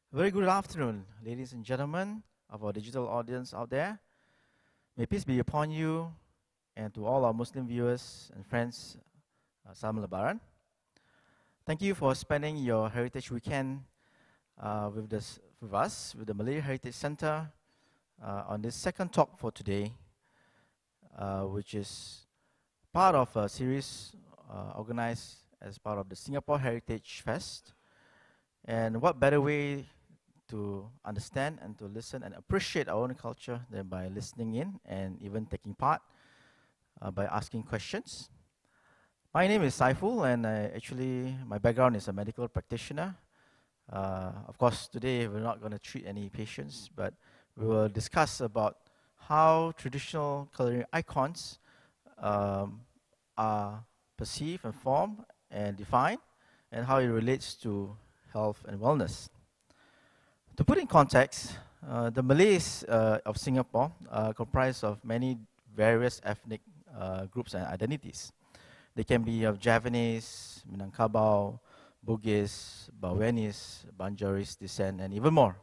Very good afternoon, ladies and gentlemen of our digital audience out there. May peace be upon you and to all our Muslim viewers and friends, Salam Lebaran. Thank you for spending your Heritage Weekend with us, with the Malay Heritage Center, on this second talk for today, which is part of a series organized as part of the Singapore Heritage Fest. And what better way to understand and to listen and appreciate our own culture than by listening in and even taking part by asking questions. My name is Saiful, and my background is a medical practitioner. Of course, today we're not going to treat any patients, but we will discuss about how traditional culinary icons are perceived and formed and defined, and how it relates to health and wellness. To put in context, the Malays of Singapore comprise of many various ethnic groups and identities. They can be of Javanese, Minangkabau, Bugis, Bawenis, Banjaris descent, and even more.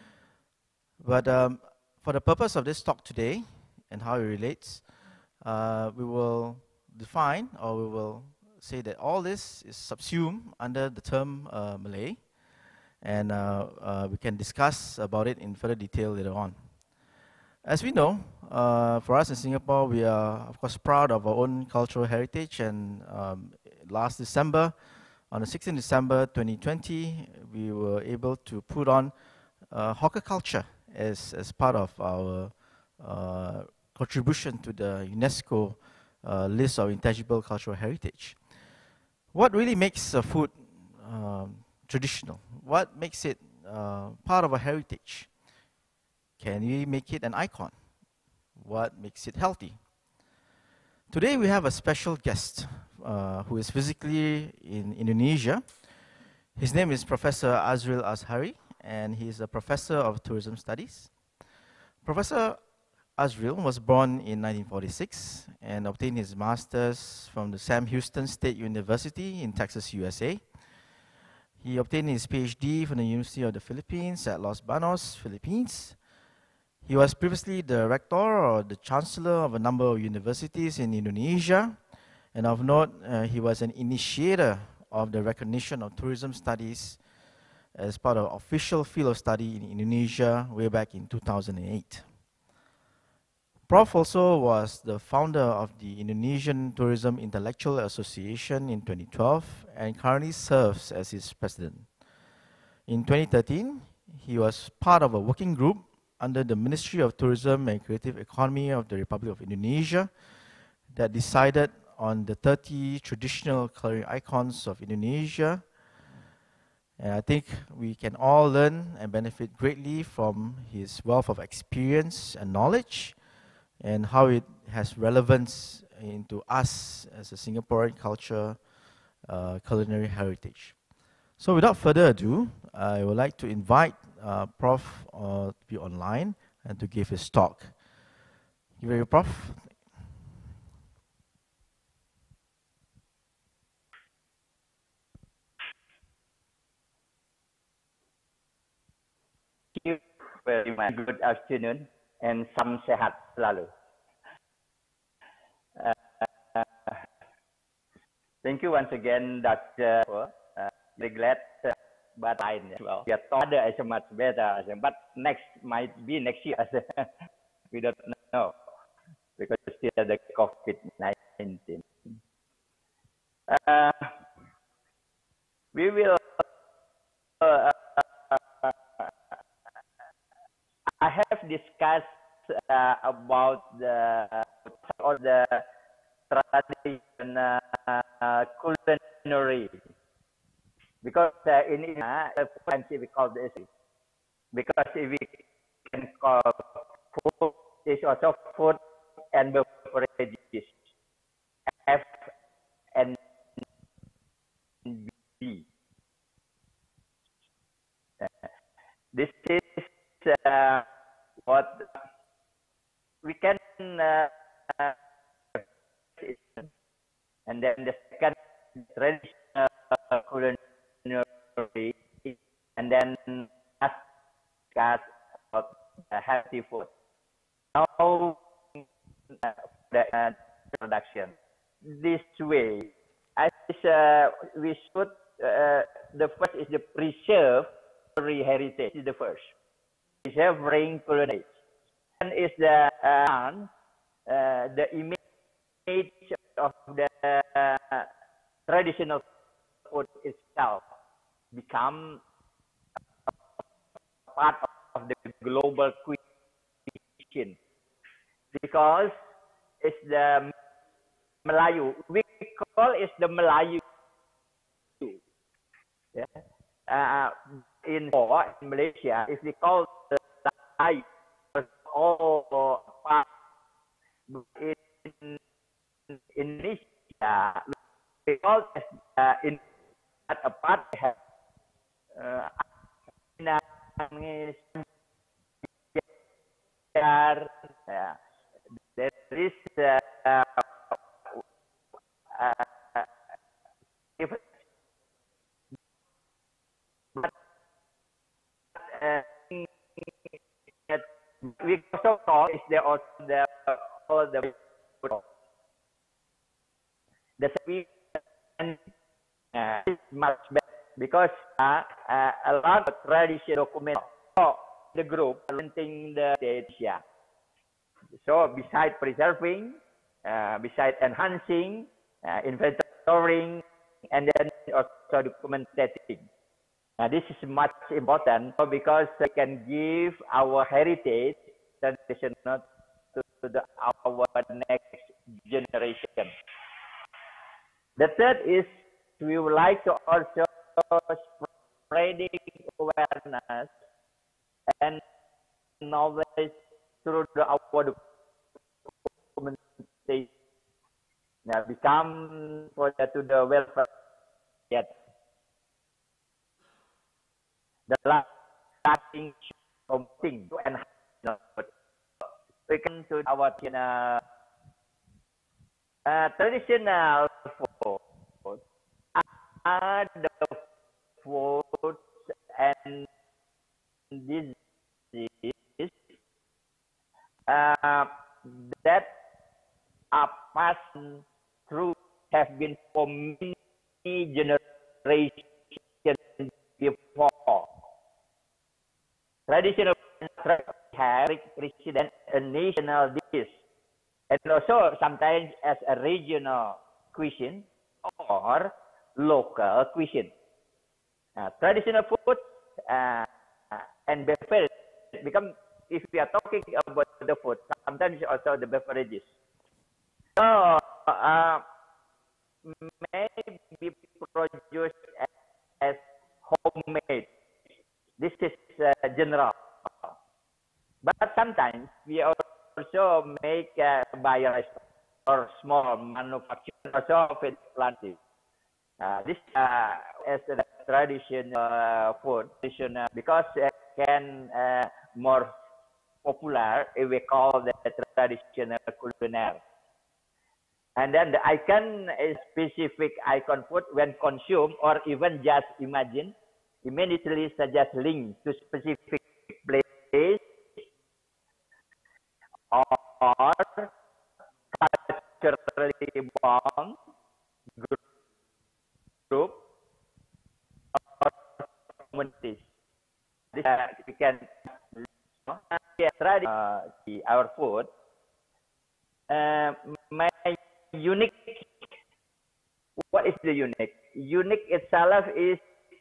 But for the purpose of this talk today and how it relates, we will define, or we will say that all this is subsumed under the term Malay, and we can discuss about it in further detail later on. As we know, for us in Singapore, we are of course proud of our own cultural heritage, and last December, on the 16th December 2020, we were able to put on hawker culture as part of our contribution to the UNESCO list of intangible cultural heritage. What really makes a food traditional? What makes it part of a heritage? Can we make it an icon? What makes it healthy? Today we have a special guest who is physically in Indonesia. His name is Professor Azril Azhari, and he is a professor of tourism studies. Professor Azril was born in 1946 and obtained his master's from the Sam Houston State University in Texas, USA. He obtained his PhD from the University of the Philippines at Los Banos, Philippines. He was previously the rector or the chancellor of a number of universities in Indonesia. And of note, he was an initiator of the recognition of tourism studies as part of official field of study in Indonesia way back in 2008. Prof also was the founder of the Indonesian Tourism Intellectual Association in 2012 and currently serves as its president. In 2013, he was part of a working group under the Ministry of Tourism and Creative Economy of the Republic of Indonesia that decided on the 30 traditional culinary icons of Indonesia. And I think we can all learn and benefit greatly from his wealth of experience and knowledge, and how it has relevance into us as a Singaporean culture, culinary heritage. So without further ado, I would like to invite Prof to be online and to give his talk. Thank you very much, Prof. Thank you very much. Good afternoon and salam sehat selalu. Thank you once again, Dr. Very glad, but I well, we thought as much better, but next might be next year. We don't know because still the COVID-19. We will. I have discussed about the tradition culinary, because in India, we call this, because if we can call food is also food and beverages, F and B. This is what we can, and then the second traditional culinary, and then last healthy food. Now, the production. This way, as we should, the first is the preserve heritage. Is the first. Preserving culinary. And is the image of the traditional food itself become part of the global cuisine, because it's the Melayu. We call it the Melayu. Yeah. In Malaysia, if we call the Melayu, all part in Indonesia, we call it in a part have there is we also call is there also the speed is much better, because a lot of tradition document the group presenting the data. So besides preserving, besides enhancing, inventorying, and then also documenting. This is much important because we can give our heritage traditional to our next generation. The third is we would like to also spreading awareness and knowledge through our documentation. Now become to the welfare yet. The last thing to enhance we come to our traditional food are the foods and diseases that are passed through, have been for many generations before. Traditional have precedent a national dish, and also sometimes as a regional cuisine or local cuisine. Traditional food and beverages become, if we are talking about the food, sometimes also the beverages. So may be produced as homemade. This is general. But sometimes we also make by a or small manufacturing also with planting. This as a traditional food, traditional, because it can more popular if we call the traditional culinary. And then the icon is specific icon food when consumed or even just imagine, immediately suggest link to specific place or culturally bound group or communities. This we can try our food. My unique. What is the unique? Unique itself is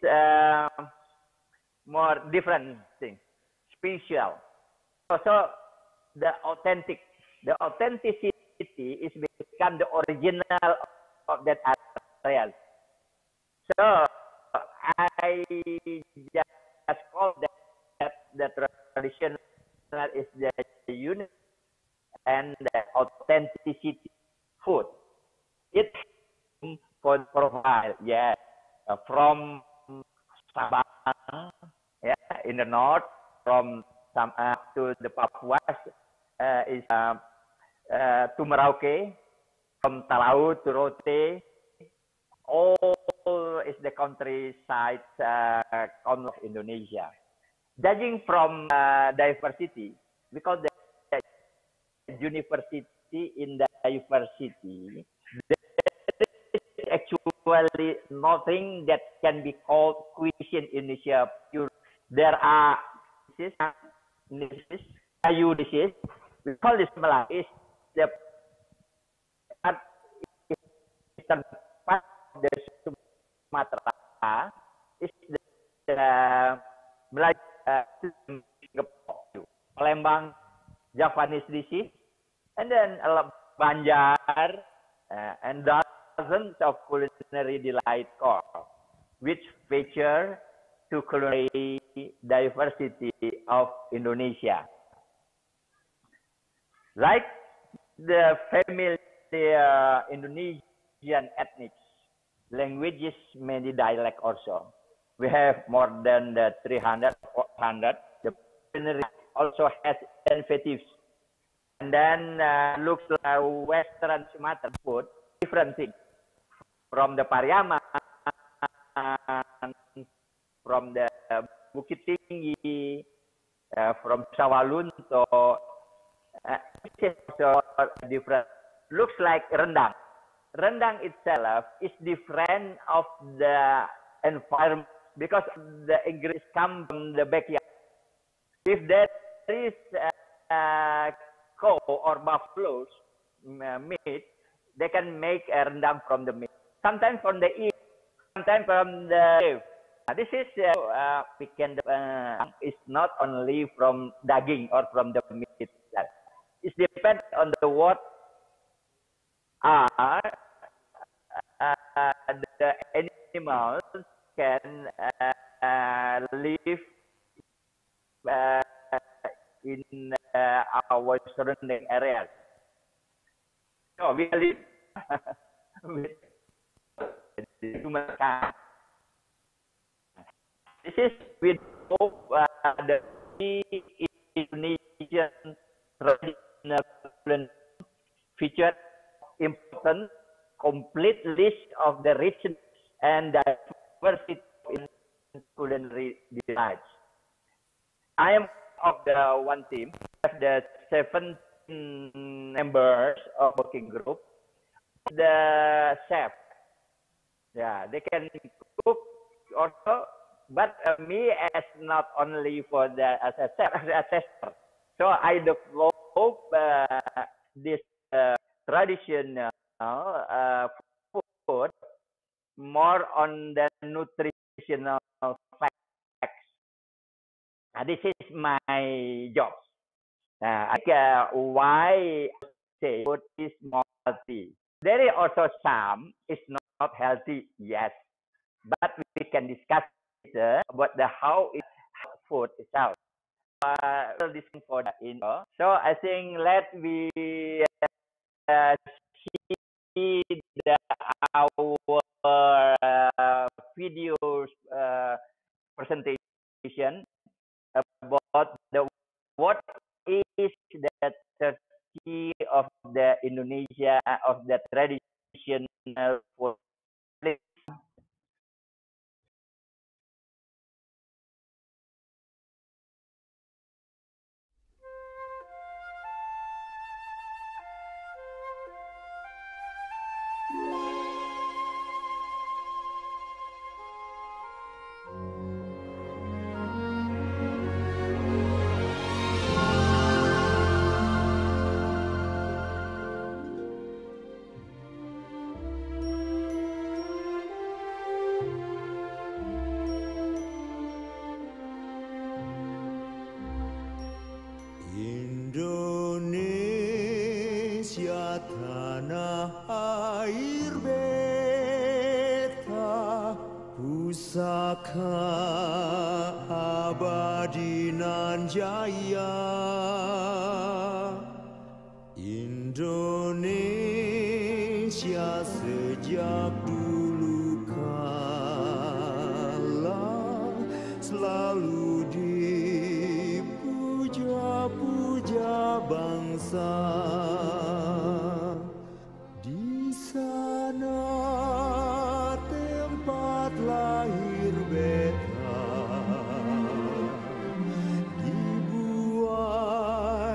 more different thing, special. Also, the authentic. The authenticity is become the original of that area. So I just call that the traditional is the unique and the authenticity food. It for profile, yeah, from Sabah, yeah, in the north, from to the Papua is to Merauke, from Talaut to Rote, all is the countryside of Indonesia. Judging from diversity, because the university in diversity, actually nothing that can be called Christian Indonesia pure. There are diseases, kayu disease. We call this Melayu is the eastern part of the Sumatera is the Melayu Palembang Javanese disease, and then Banjar and dozens of culinary delight course, which feature to culinary diversity of Indonesia. Like the familiar Indonesian ethnic languages, many dialect also. We have more than 300, 400. The culinary also has inventives. And then looks like Western Sumatra food, different things. From the Pariaman, from the Bukit Tinggi, from Sawalunto, also different. Looks like rendang. Rendang itself is different of the environment because the ingredients come from the backyard. If there is cow or buffalo's meat, they can make a rendang from the meat. Sometimes from the ear, sometimes from the beef. This is chicken. It's not only from daging or from the meat itself. It depends on the what are the animals can live in our surrounding areas. So we live with human kind. This is with the Indonesian traditional feature important complete list of the richness and diversity in culinary delights. I am of the one team, the 17 members of working group. The chef, yeah, they can cook also, but me as not only for the as a chef, as a tester. So I develop this traditional food more on the nutritional facts. This is my job. Why say food is more healthy? There is also some is not healthy, yes, but we can discuss about the how is food itself. This for the info. So I think let me see our video presentation about the what is the Turkey of the Indonesia of the traditional food. Indonesia tanah air beta, pusaka abadi nan jaya. Indonesia sejak dulu kala selalu dipuja-puja bangsa. Di sana tempat lahir beta, dibuat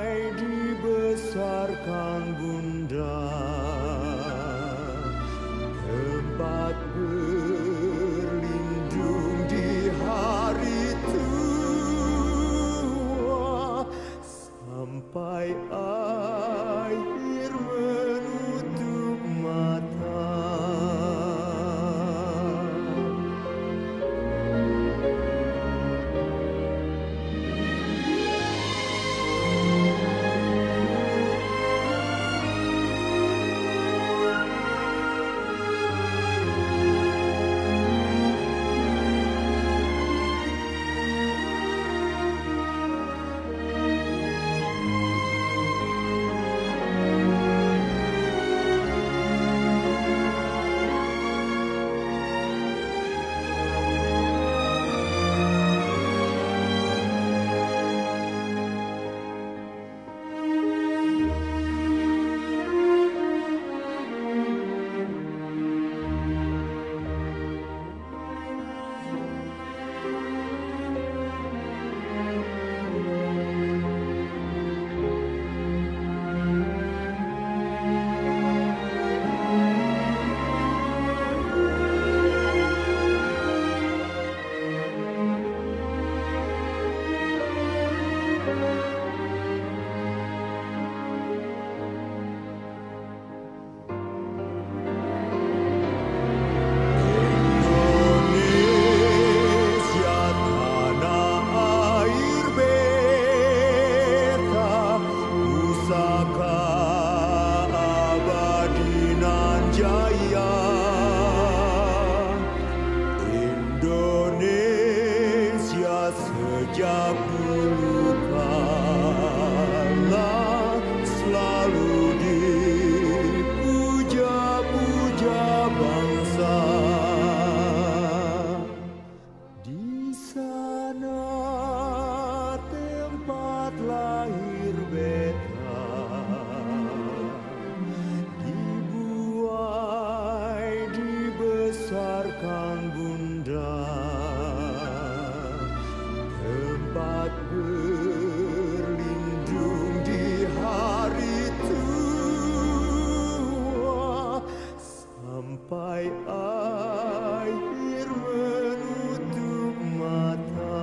sampai akhir menutup mata.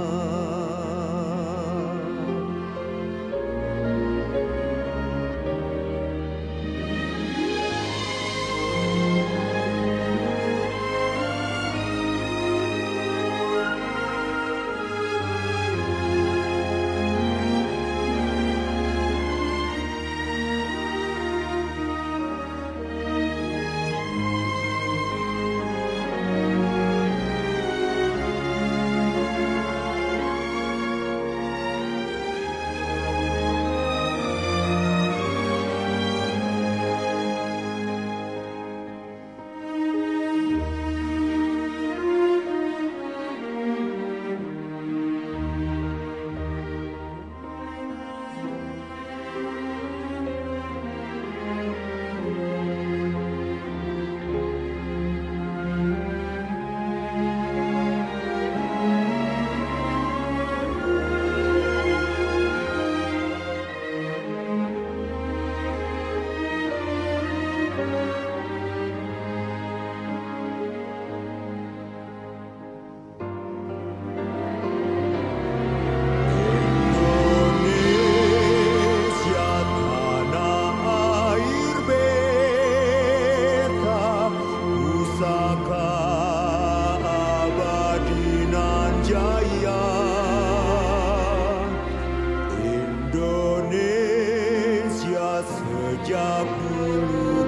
Sejak dulu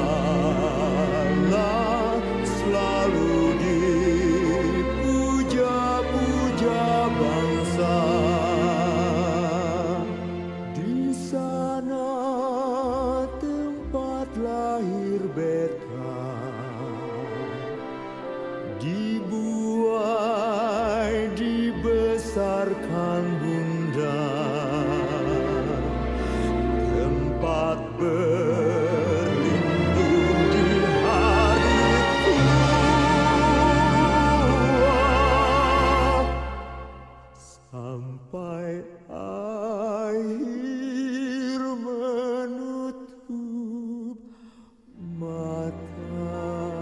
kala selalu dipuja-puja bangsa. Di sana tempat lahir beta, dibuai dibesarkan bunda. Berlindung di hari tua sampai akhir menutup mata.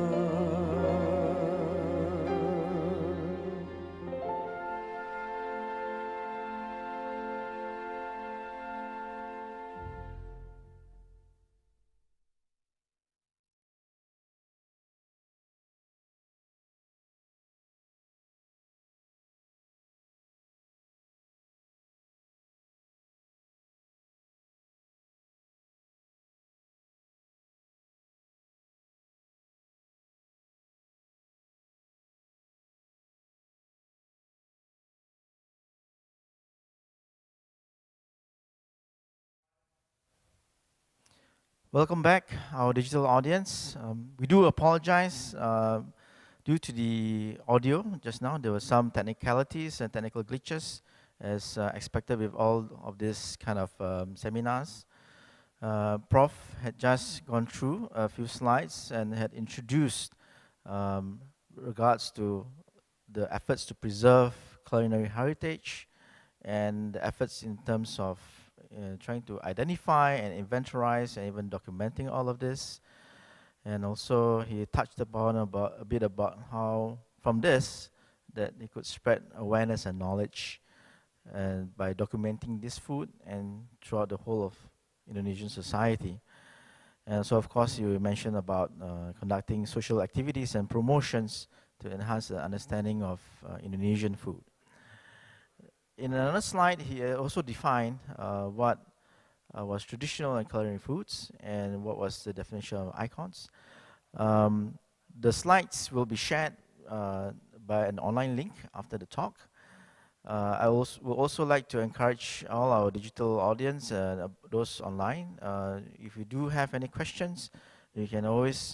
Welcome back, our digital audience. We do apologize due to the audio just now. There were some technicalities and technical glitches as expected with all of these kind of seminars. Prof had just gone through a few slides and had introduced regards to the efforts to preserve culinary heritage and the efforts in terms of trying to identify and inventorize and even documenting all of this. And also he touched upon a bit about how from this that he could spread awareness and knowledge by documenting this food and throughout the whole of Indonesian society. And so of course you mentioned about conducting social activities and promotions to enhance the understanding of Indonesian food. In another slide, he also defined what was traditional and culinary foods and what was the definition of icons. The slides will be shared by an online link after the talk. I would also like to encourage all our digital audience, those online, if you do have any questions, you can always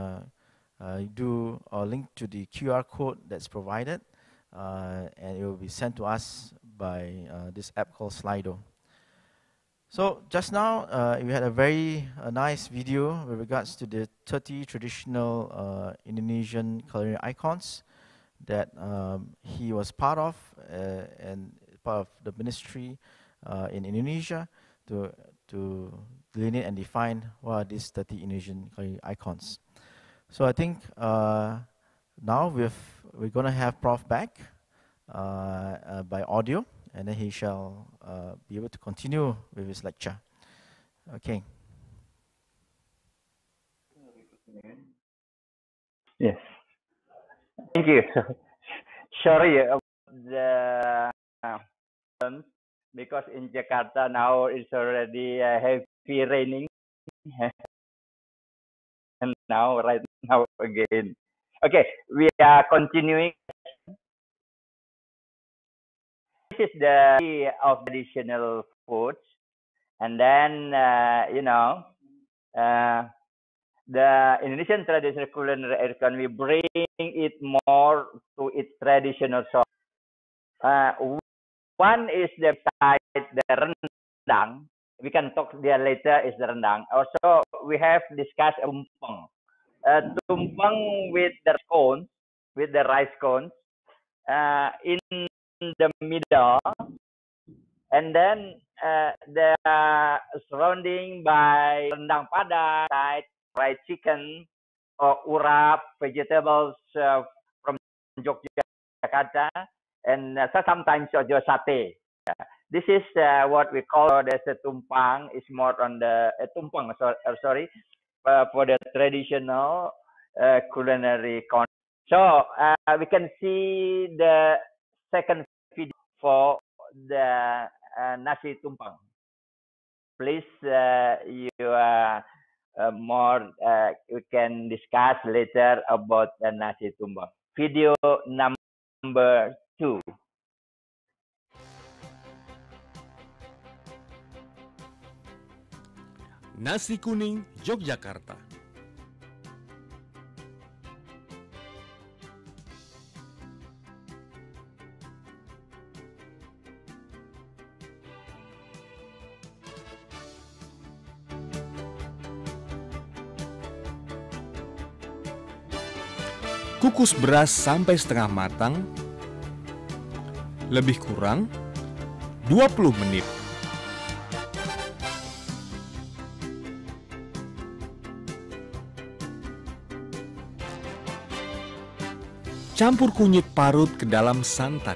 do a link to the QR code that's provided, and it will be sent to us by this app called Slido. So just now, we had a very nice video with regards to the 30 traditional Indonesian culinary icons that he was part of and part of the ministry in Indonesia to delineate and define what are these 30 Indonesian culinary icons. So I think now we're going to have Prof back by audio, and then he shall be able to continue with his lecture. Okay. Yes. Thank you. Sorry about the because in Jakarta now it's already heavy raining, and right now again. Okay, we are continuing. This is the of traditional foods, and then the Indonesian traditional culinary icon, we bring it more to its traditional source. One is the rendang. We can talk there later. Is the rendang. Also, we have discussed tumpeng. Tumpeng with the cones, with the rice cones, in the middle, and then the surrounding by rendang padang, fried chicken, or urap, vegetables from Yogyakarta, and sometimes also satay. This is what we call as a tumpang. It's more on the tumpeng. Sorry, for the traditional culinary concept. So we can see the second video for the nasi tumpang. Please, we can discuss later about the nasi tumpang. Video number 2. Nasi kuning Yogyakarta. Kukus beras sampai setengah matang, lebih kurang 20 menit. Campur kunyit parut ke dalam santan.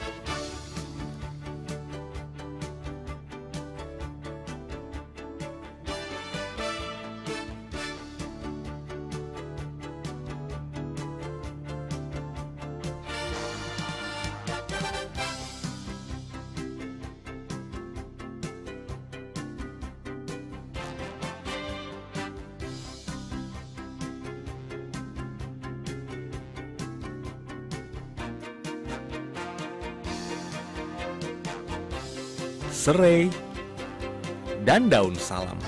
Serai, dan daun salam.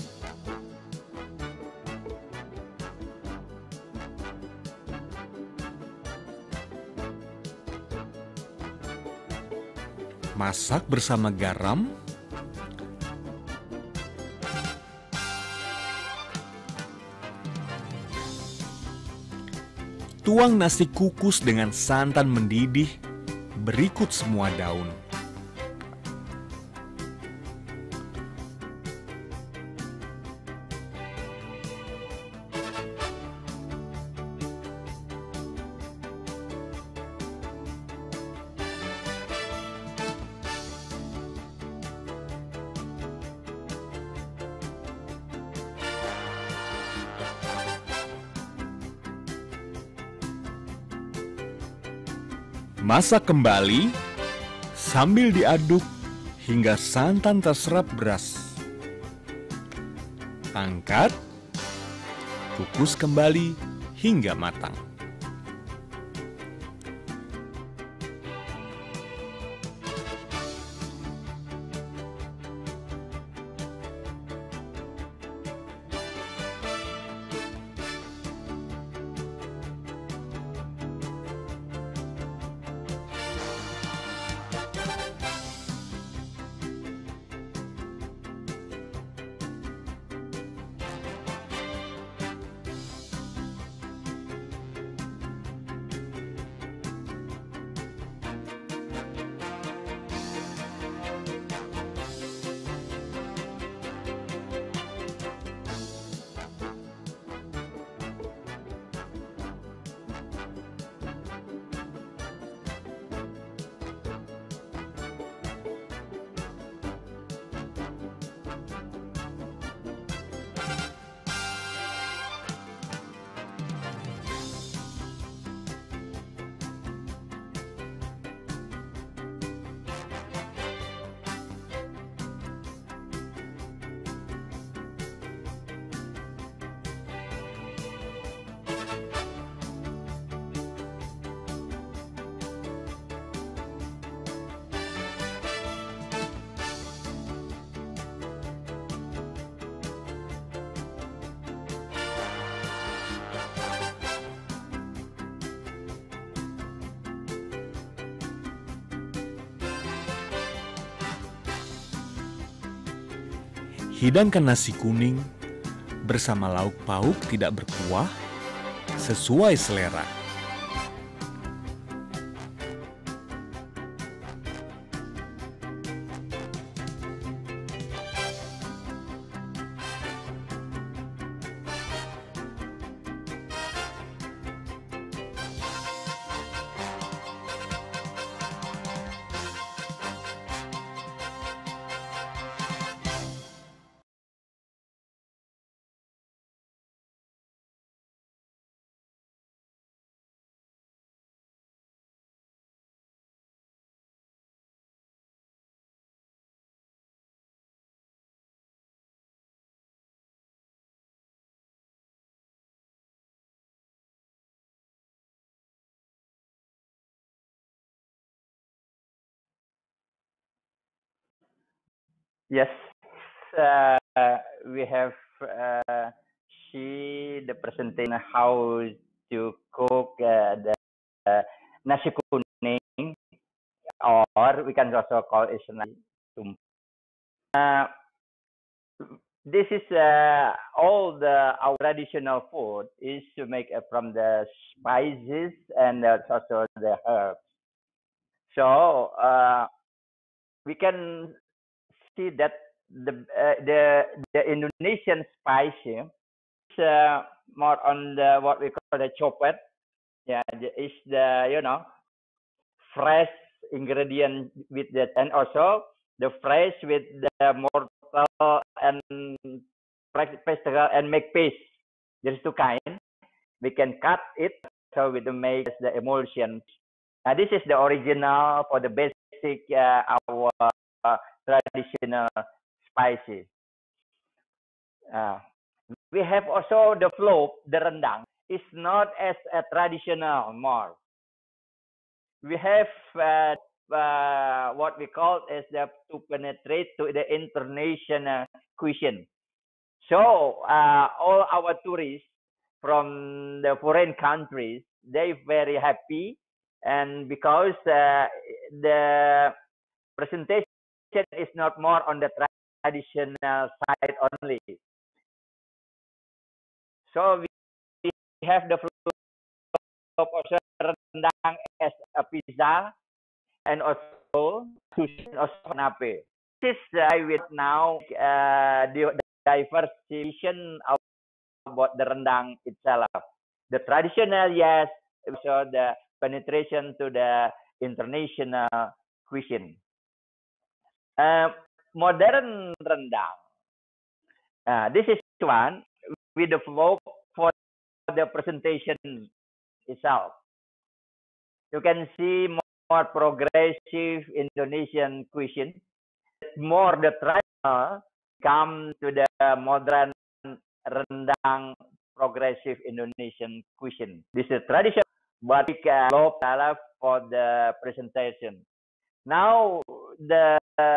Masak bersama garam, tuang nasi kukus dengan santan mendidih, berikut semua daun. Masak kembali sambil diaduk hingga santan terserap beras. Angkat, kukus kembali hingga matang. Hidangkan nasi kuning bersama lauk pauk tidak berkuah sesuai selera. Yes, we have see the presentation how to cook the nasi kuning, or we can also call it nasi tumpeng. This is all our traditional food is to make from the spices and also the herbs. So we can see that the Indonesian spice is more on the what we call the chopet. Yeah, is the fresh ingredient with that, and also the fresh with the mortar and pestle and make paste. There's two kind. We can cut it so we to make the emulsion. This is the original for the basic our traditional spices. We have also the flow, the rendang. It's not as a traditional more. We have what we call as to penetrate to the international cuisine. So all our tourists from the foreign countries, they very happy, and because the presentation is not more on the traditional side only. So we have the also rendang as a pizza, and also sushi, also nape. This is with now the diversification about the rendang itself. The traditional, yes, so the penetration to the international cuisine. Modern rendang. This is one with the flow for the presentation itself. You can see more progressive Indonesian cuisine. More the traditional come to the modern rendang progressive Indonesian cuisine. This is traditional, but we can for the presentation. Now the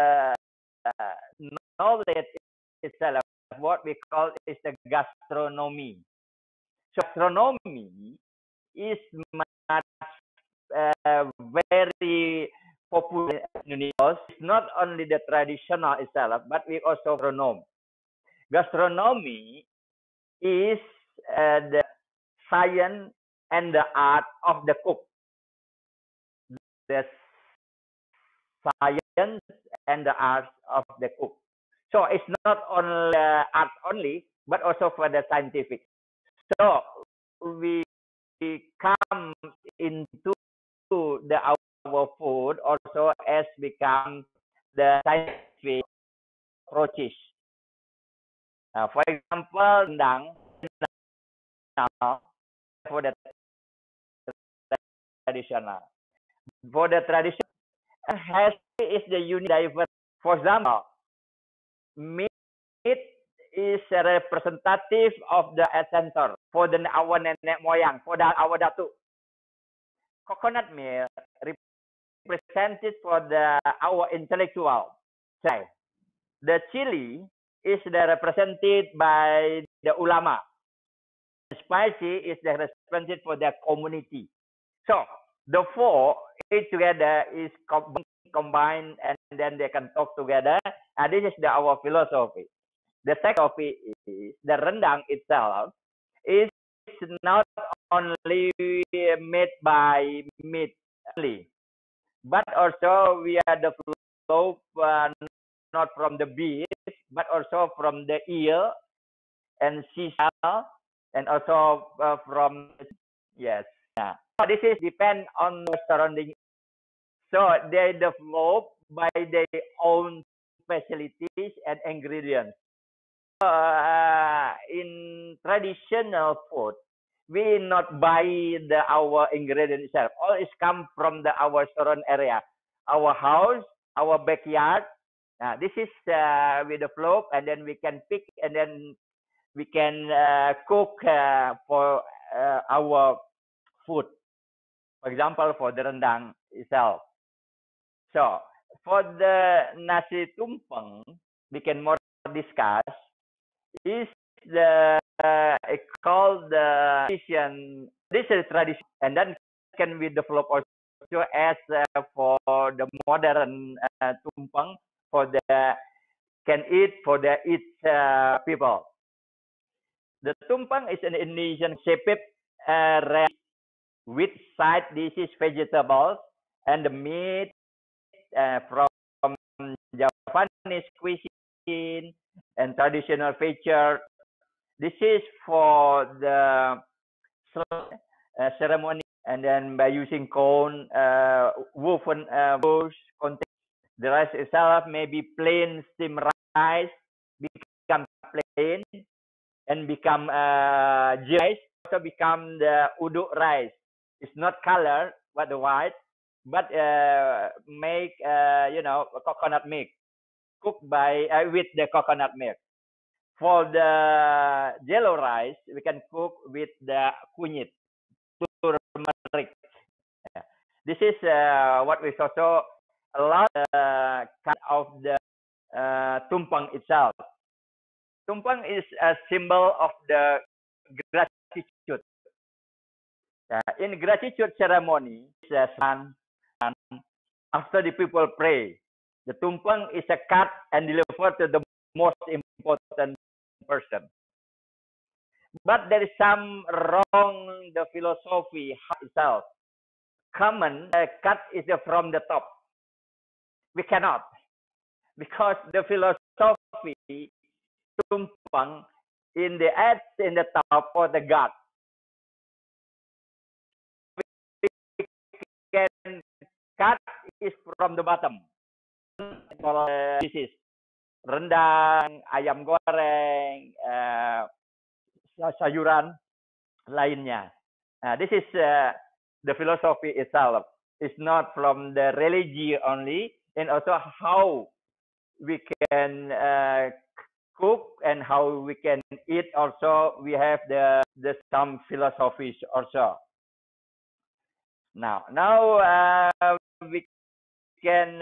knowledge itself, what we call is the gastronomy. So gastronomy is much very popular in Indonesia. It's not only the traditional itself, but we also gastronomy. Gastronomy is the science and the art of the cook. The science and the art of the cook. So it's not only art only, but also for the scientific. So we come into the our food also as become the scientific approaches. For example, rendang for the traditional. For the traditional, has is the unique diverse. For example, meat is a representative of the ancestor for the our nenek moyang, for our datu. Coconut milk represented for the our intellectual side. The chili is represented by the ulama. The spicy is represented for the community. So the four each together is combined, and then they can talk together. And this is our philosophy. The second philosophy is the rendang itself is not only made by meat only, but also we are developed not from the beef, but also from the eel and seashell, and also from yes. Yeah. So this is depend on the surrounding. So they develop by their own facilities and ingredients. In traditional food, we not buy our ingredient itself. All is come from our surround area, our house, our backyard. This is we develop, and then we can pick, and then we can cook for our food. For example, for the rendang itself. So for the nasi tumpeng, we can more discuss is the called the tradition. This is tradition, and then can be developed also as for the modern tumpeng for the can eat for the eat people. The tumpeng is an Indonesian shaped rice with side dishes, vegetables, and the meat from Japanese cuisine and traditional feature. This is for the ceremony, and then by using cone, woven bowls, the rice itself may be plain steamed rice, become plain, and become rice, also become the uduk rice. It's not color, but the white, but make coconut milk, cooked by with the coconut milk. For the yellow rice, we can cook with the kunyit, turmeric. This is what we saw. So a lot kind of the tumpeng itself. Tumpeng is a symbol of the gratitude. In gratitude ceremony, after the people pray, the tumpeng is a cut and delivered to the most important person. But there is some wrong the philosophy itself. Common cut is from the top. We cannot, because the philosophy tumpeng in the top for the God. We can cut is from the bottom. This is rendang, ayam goreng, sayuran lainnya. This is the philosophy itself. It's not from the religion only, and also how we can cook and how we can eat. Also, we have the some philosophies also. Now we can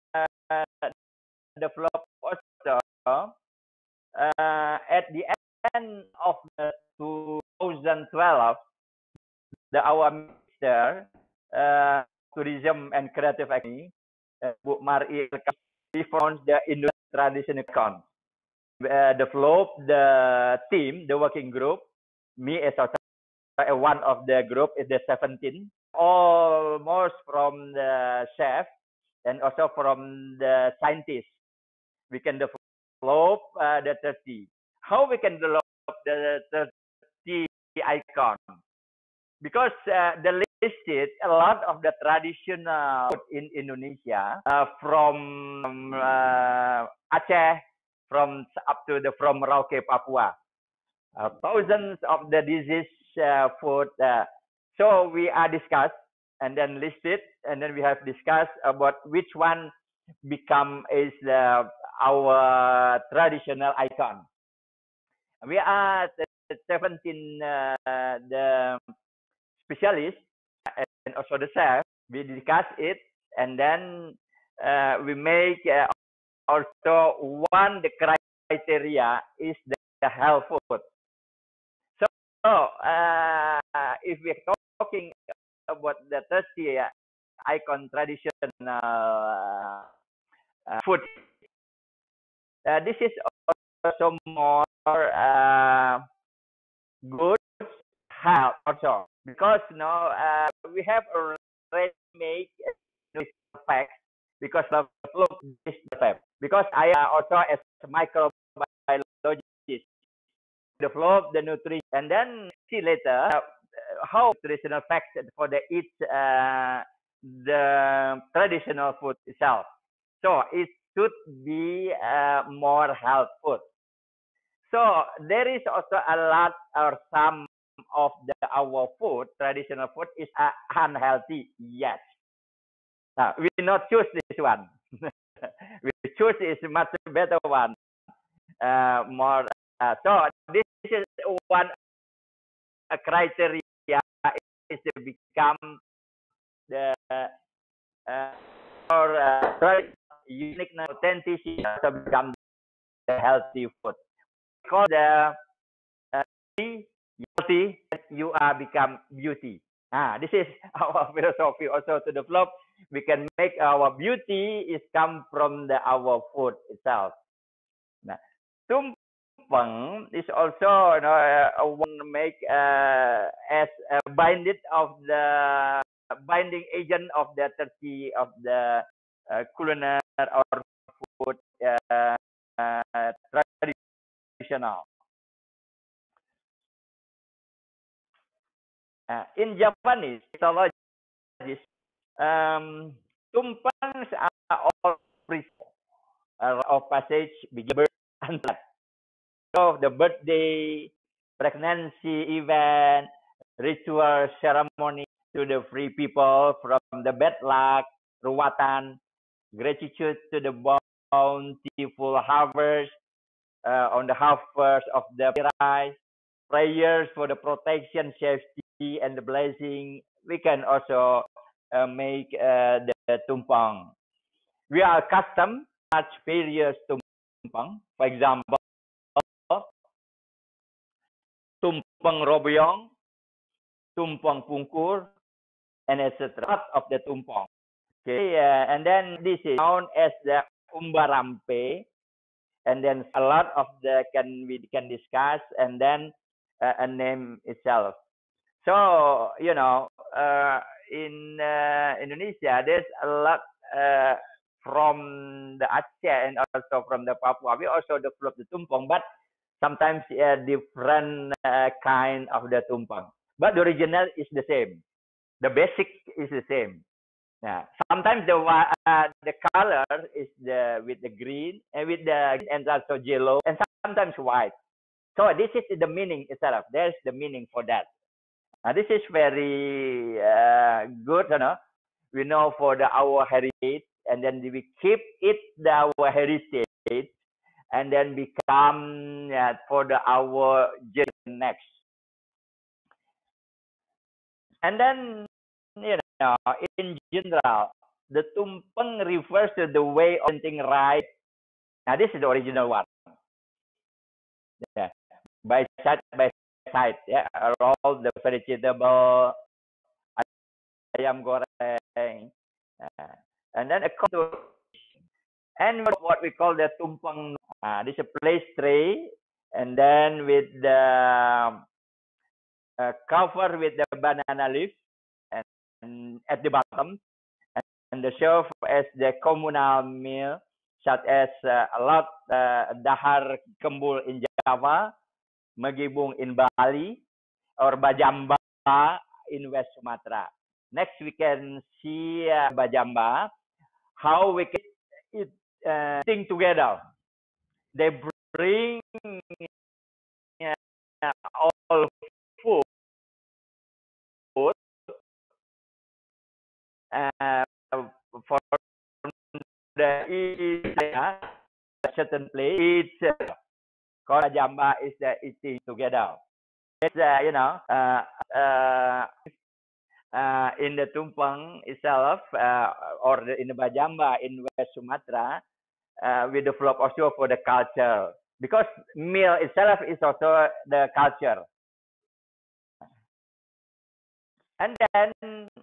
develop also at the end of the 2012, our Minister Tourism and Creative Economy, Bu Mari, found the Indonesian Traditional Icon. Developed the team, the working group. Me as one of the group is the 17. Almost from the chef and also from the scientists. We can develop the 30. How we can develop the 30 icon? Because the listed a lot of the traditional food in Indonesia from Aceh, from up to the from Merauke, Papua. Thousands of the disease food. So we are discussed and then listed, and then we have discussed about which one become is our traditional icon. We are 17 the specialists and also the chef. We discuss it, and then we make also one the criteria is the health food. So if we're talking about the 30 icon traditional food, this is also more good health also, because we have already made facts, because of look this fact, because I also as a microbiologist develop the nutrition, and then see later how nutritional facts for the each the traditional food itself. So it should be more healthful. So there is also a lot or some of our food, traditional food, is unhealthy. Yes. Now, we not choose this one. We choose is much better one. More. So this is one criteria is to become the or uniqueness, authenticity to become the healthy food. Because the healthy, you are become beauty. This is our philosophy also to develop. We can make our beauty is come from our food itself. Nah, tumpeng is also one make as a binding agent of the Turkey of the culinary or food traditional. In Japanese mythology, tumpengs are all of passage, begin birth and death. So the birthday, pregnancy event, ritual ceremony to the free people from the bad luck, ruwatan, gratitude to the bountiful harvest on the harvest of the rice, prayers for the protection, safety, and the blessing. We can also make the tumpeng. We are accustomed such various tumpeng. For example, tumpeng robyong, tumpeng pungkur, and etc. of the tumpeng. Okay, and then this is known as the umbarampe, and then a lot of the we can discuss, and then a name itself. So in Indonesia, there's a lot from the Aceh and also from the Papua. We also develop the tumpeng, but sometimes different kind of the tumpeng. But the original is the same. The basic is the same. Yeah. Sometimes the color is with the green and with the and also yellow and sometimes white. So this is the meaning itself. There's the meaning for that. This is very good, We know for our heritage, and then we keep it our heritage, and then become for our generation next. And then in general, the tumpeng refers to the way of eating right. Now this is the original one. Yeah, by side, yeah, all the vegetable, ayam goreng, and then and what we call the tumpeng. This is a place tray, and then with the cover with the banana leaf, and at the bottom, and the serve as the communal meal, such as a lot dahar kembul in Java, magibung in Bali, or bajamba in West Sumatra. Next, we can see bajamba, how we can eat thing together. They bring all food for the certain place. It's bajamba is eating together. It's in the tumpeng itself, or in the bajamba in West Sumatra, we develop also for the culture, because meal itself is also the culture. And then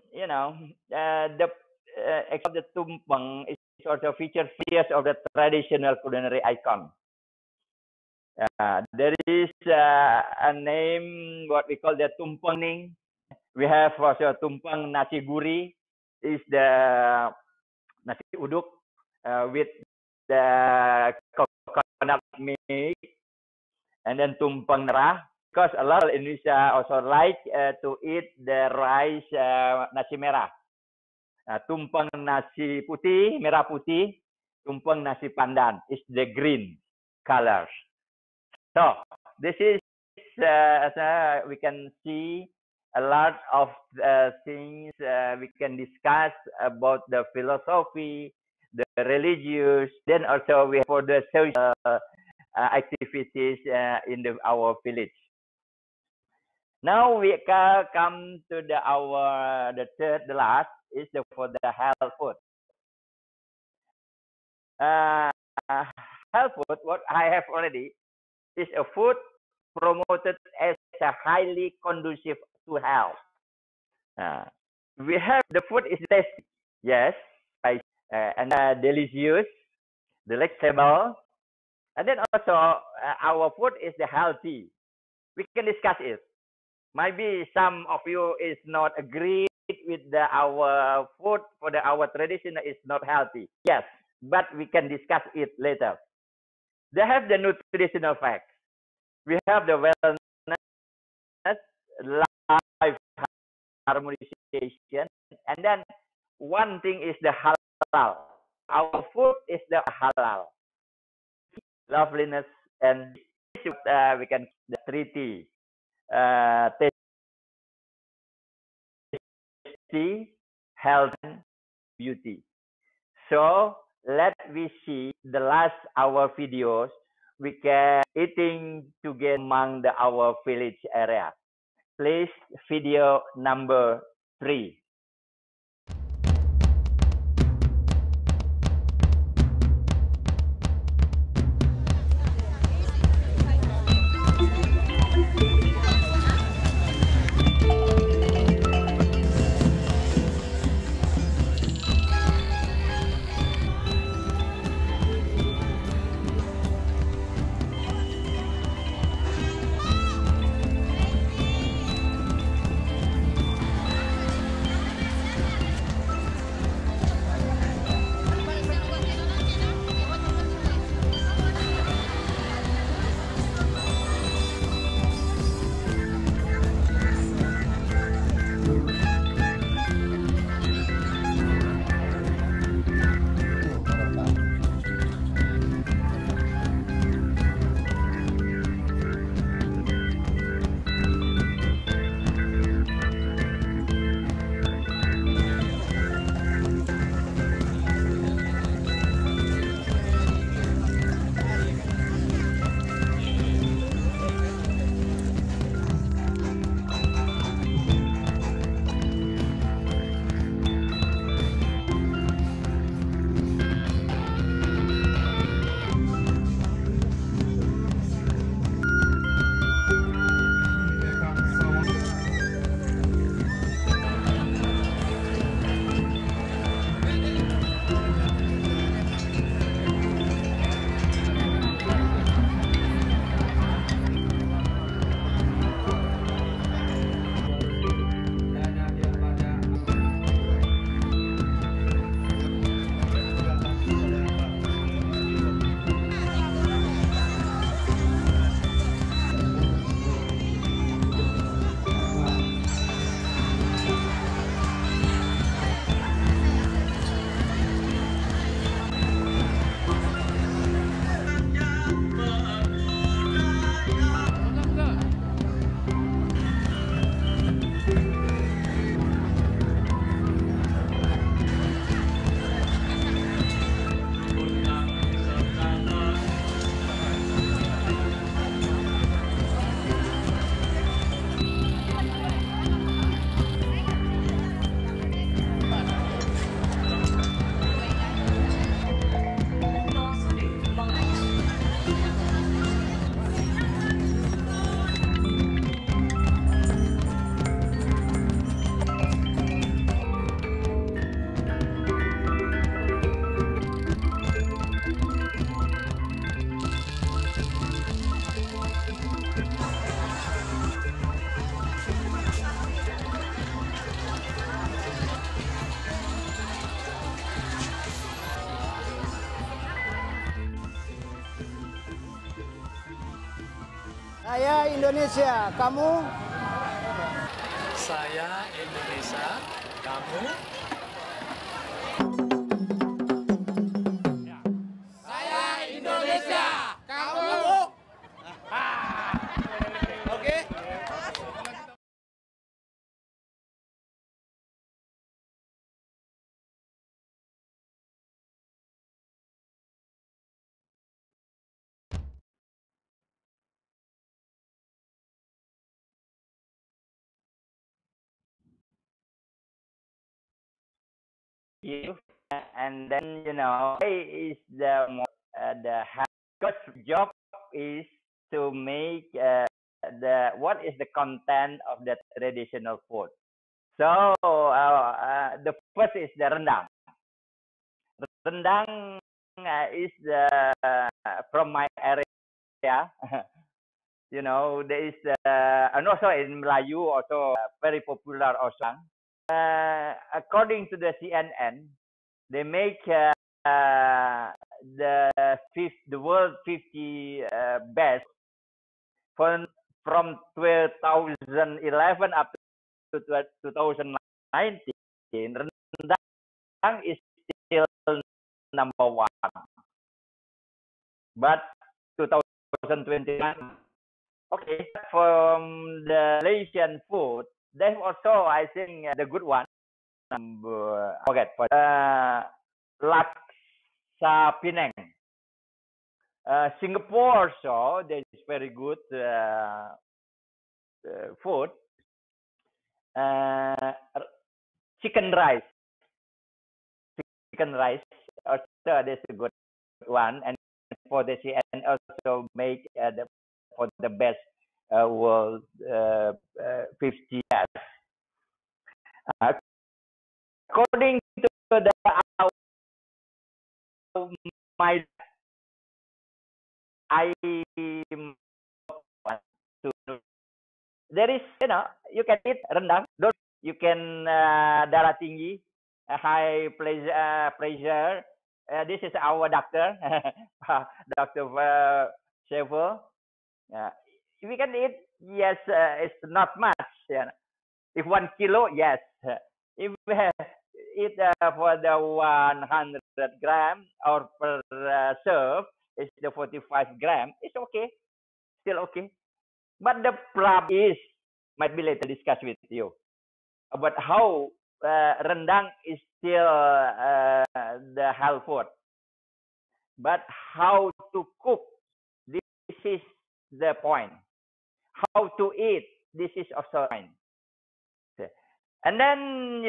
the tumpeng is also featured features of the traditional culinary icon. There is a name what we call the tumpeng. We have also tumpeng nasi gurih. Is the nasi uduk with the coconut milk, and then tumpeng merah. Because a lot of Indonesia also like to eat the rice nasi merah. Tumpeng nasi putih, merah putih. Tumpeng nasi pandan is the green colors. So this is we can see a lot of things we can discuss about the philosophy, the religious, then also we have for the social activities in our village. Now we come to the last is for the health food. Health food, what I have already, is a food promoted as a highly conducive to health. We have the food is tasty, yes, and delicious, delectable, and then also our food is the healthy. We can discuss it. Maybe some of you is not agree with our food for our tradition is not healthy. Yes, but we can discuss it later. They have the nutritional facts. We have the wellness, life harmonization, and then one thing is the halal. Our food is the halal. Loveliness and we can the treaty. Tasty, health, and beauty. So let we see the last our videos. We can eating together among our village area. Please, video number 3. Saya Indonesia, kamu? Saya Indonesia, kamu? Saya Indonesia, kamu? Oke. You and then is the coach job is to make what is the content of the traditional food. So the first is the rendang. Rendang is from my area. There is and also in Melayu also very popular also. According to the CNN, they make the world 50 best from 2011 up to 2019. Rendang is still number one, but 2021. Okay, from the Malaysian food, there's also, I think, the good one. Forget for Laksa Penang. Singapore also, there is very good food. Chicken rice. Chicken rice also, there's a good one. And for the CN also make for the best world 50 years. According to my there is you can eat rendang. You can darah tinggi, high pressure. This is our doctor, Dr. Shever. We can eat, yes, it's not much. If 1 kilo, yes. If we eat for the 100 gram or per serve, it's the 45 gram. It's okay, still okay. But the problem is, might be later discussed with you about how rendang is still the health food. But how to cook, this is the point. How to eat, this is also the point. And then,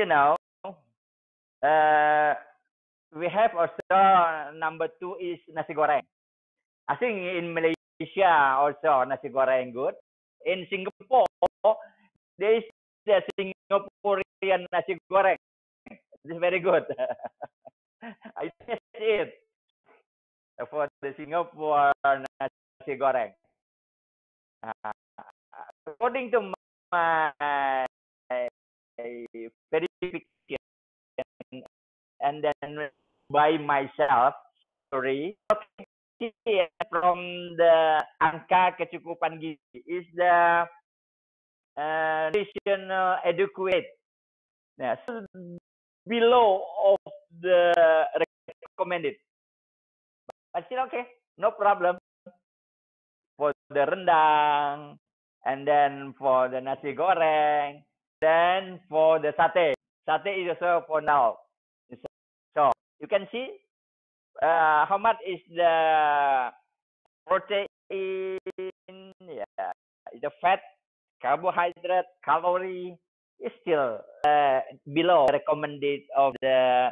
we have also number 2 is nasi goreng. I think in Malaysia also nasi goreng good. In Singapore, there is the Singaporean nasi goreng. It's very good. I taste it for the Singapore nasi goreng. According to my verification and then by myself, sorry, from the angka kecukupan gizi is the nutritional adequate. So below of the recommended, but still okay, no problem for the rendang, and then for the nasi goreng, then for the satay. Satay is also for now. So you can see how much is the protein, the fat, carbohydrate, calorie is still below recommended of the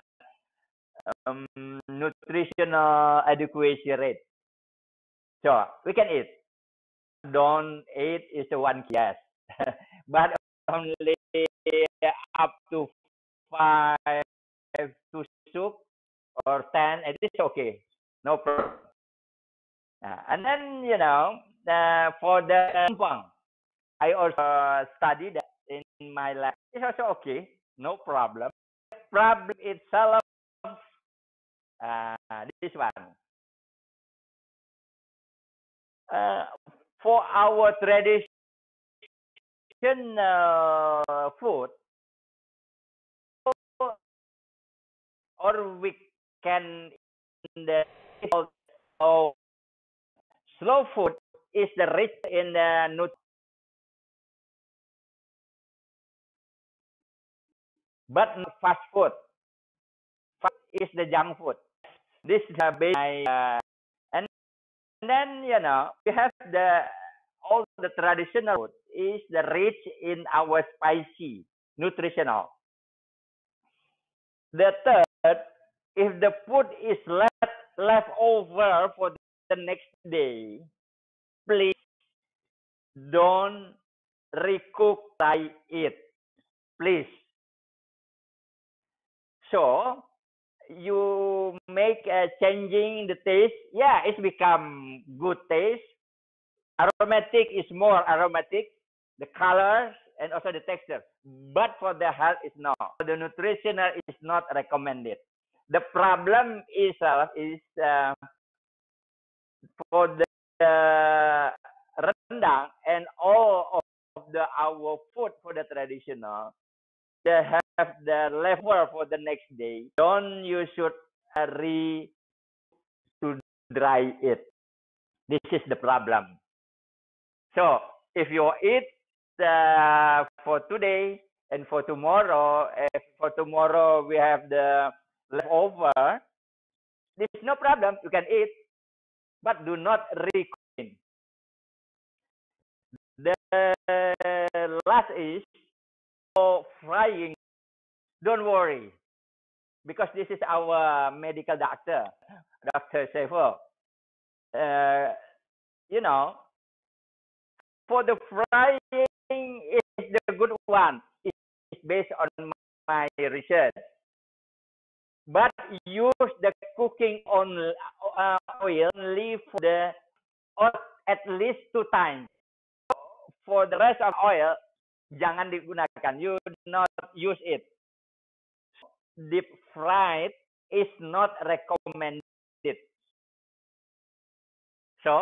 nutritional adequacy rate. So we can eat. Don't eat is the one yes, but only up to 5 tusuk or 10, it is okay, no problem. And then for the tumpeng, I also studied that in my lab. It's also okay, no problem. Problem itself, this one. For our traditional food, or we can the oh, slow food is the rich in the but not fast food. Fast is the junk food. This is the basic. And then we have all the traditional food is the rich in our spicy nutritional. The third, if the food is left over for the next day, please don't recook it, please. So you make changing the taste. Yeah, it's become good taste. Aromatic is more aromatic. The colors and also the texture. But for the health, it's not. For the nutritional, is not recommended. The problem is for the rendang and all of our food for the traditional, they have the leftover for the next day. Don't you should to dry it. This is the problem. So if you eat for today and for tomorrow, if for tomorrow we have the leftover, there's no problem. You can eat, but do not recook. The last is for frying. Don't worry, because this is our medical doctor, Dr. Seifo. For the frying is the good one. It's based on my research. But use the cooking on oil only for at least 2 times. For the rest of oil, jangan digunakan. You do not use it. Deep fried is not recommended. So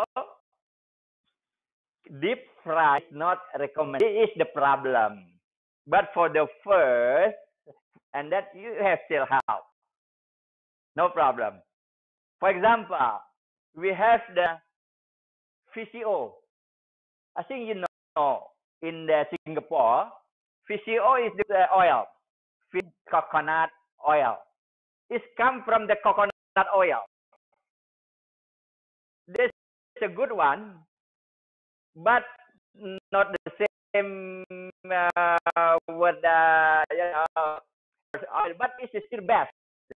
deep fry is not recommended. This is the problem. But for the first, and that you have still have, no problem. For example, we have the VCO. I think you know in the Singapore, VCO is the oil, coconut oil. It comes from the coconut oil. This is a good one, but not the same with oil, but it's still best.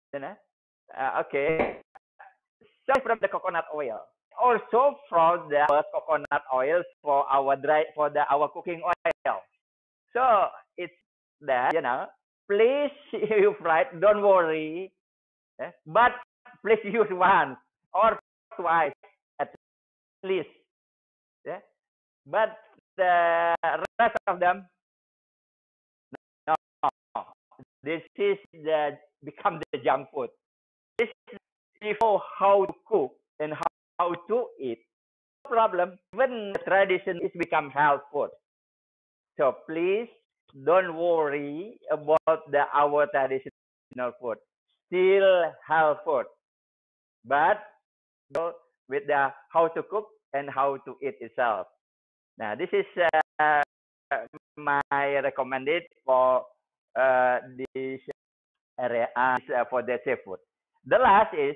Okay. So from the coconut oil. Also from the coconut oil for our our cooking oil. So it's that please you fry it, don't worry. But please use once or twice at least. But the rest of them, no. This is become the junk food. This is how to cook and how to eat. No problem. Even the tradition is become health food. So please don't worry about our traditional food. Still health food, but with the how to cook and how to eat itself. Now this is my recommended for this area for the seafood. The last is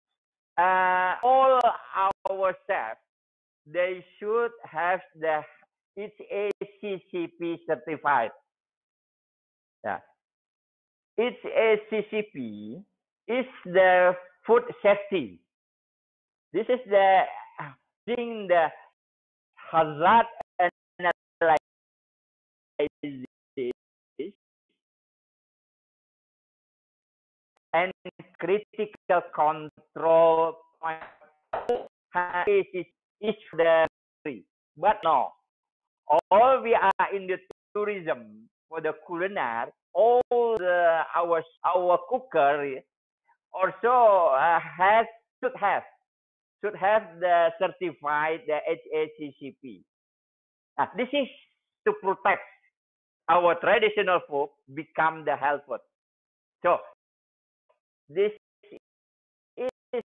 all our chefs, they should have the HACCP certified. Yeah. HACCP is the food safety. This is the thing the hazard analysis and critical control is the free. But no, all we are in the tourism for the culinary, all our cooker also should have should have the certified the HACCP. This is to protect our traditional food become the health food. So this is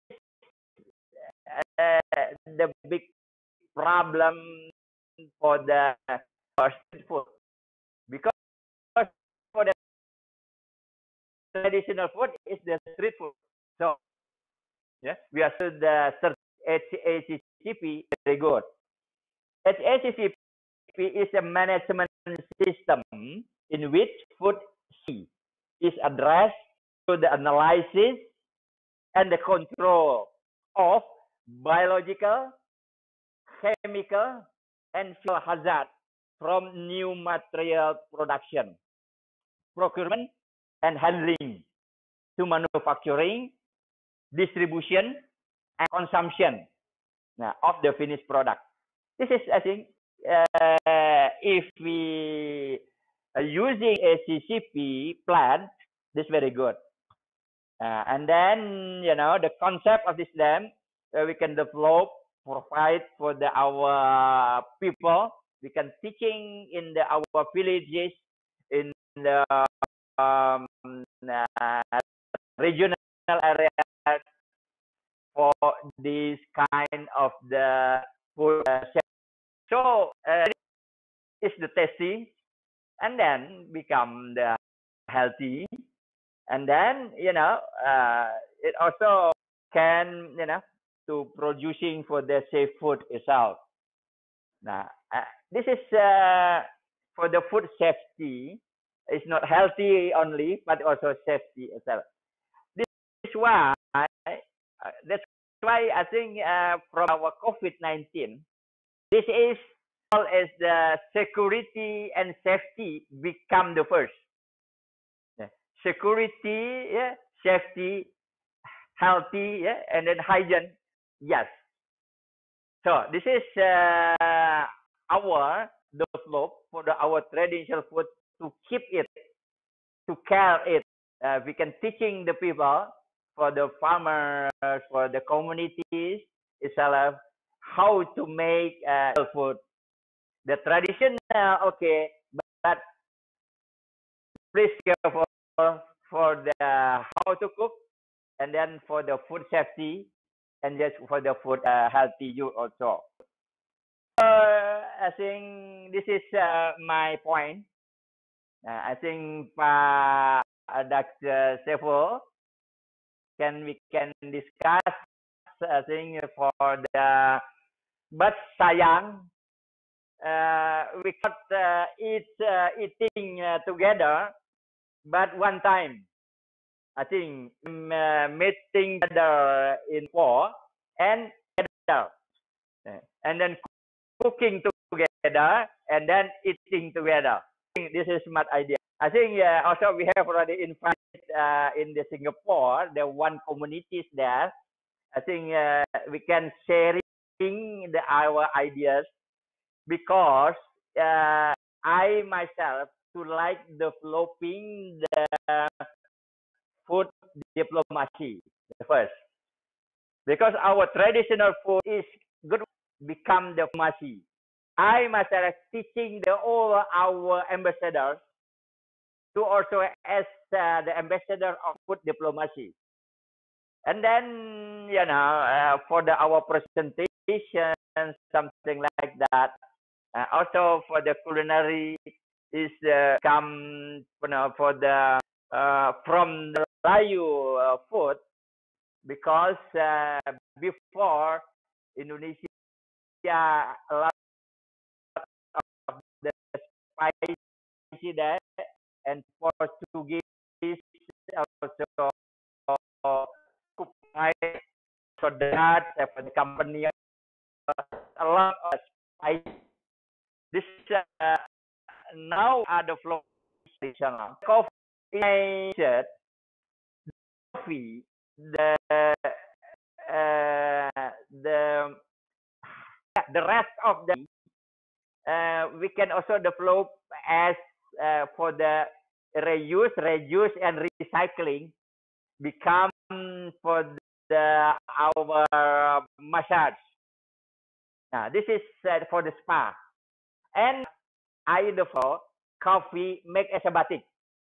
the big problem for the street food, because for the traditional food is the street food. So yeah, we are still the HACCP very good. HACCP is a management system in which food safety is addressed to the analysis and the control of biological, chemical, and physical hazard from new material production, procurement, and handling to manufacturing, distribution, and consumption of the finished product. This is, I think, if we are using a CCP plant, this is very good. And then, the concept of this dam, we can develop, provide for our people. We can teaching in our villages, in the regional areas for this kind of the food. So it's the tasty, and then become the healthy, and then it also can to producing for the safe food itself. Now this is for the food safety. It's not healthy only, but also safety itself. This is why that's why I think from our COVID-19, this is all as the security and safety become the first. Security, safety, healthy, and then hygiene, yes. So this is our develop for our traditional food to keep it, to care it. We can teaching the people, for the farmers, for the communities itself, how to make food. The traditional, okay, but please careful for the how to cook, and then for the food safety, and just for the food healthy use also. I think this is my point. I think Dr. Saiful, we can discuss. I think for the but sayang we can't eating together, but one time I think meeting together in four and together, and then cooking together, and then eating together. This is my idea. I think also we have already invited in the Singapore, the one communities there. I think we can sharing our ideas, because I myself to like developing the food diplomacy first, because our traditional food is good become diplomacy. I myself teaching all our ambassadors to also as the ambassador of food diplomacy. And then, for our presentation, something like that. Also for the culinary is come, for the from the Melayu food, because before Indonesia a lot of the spicy there, and Portuguese also so that for the company a lot of spice. This now are the flow traditional coffee. Coffee, the rest of the we can also develop as for the reuse and recycling become for our massage. Now, this is for the spa. And I for coffee make as a batik.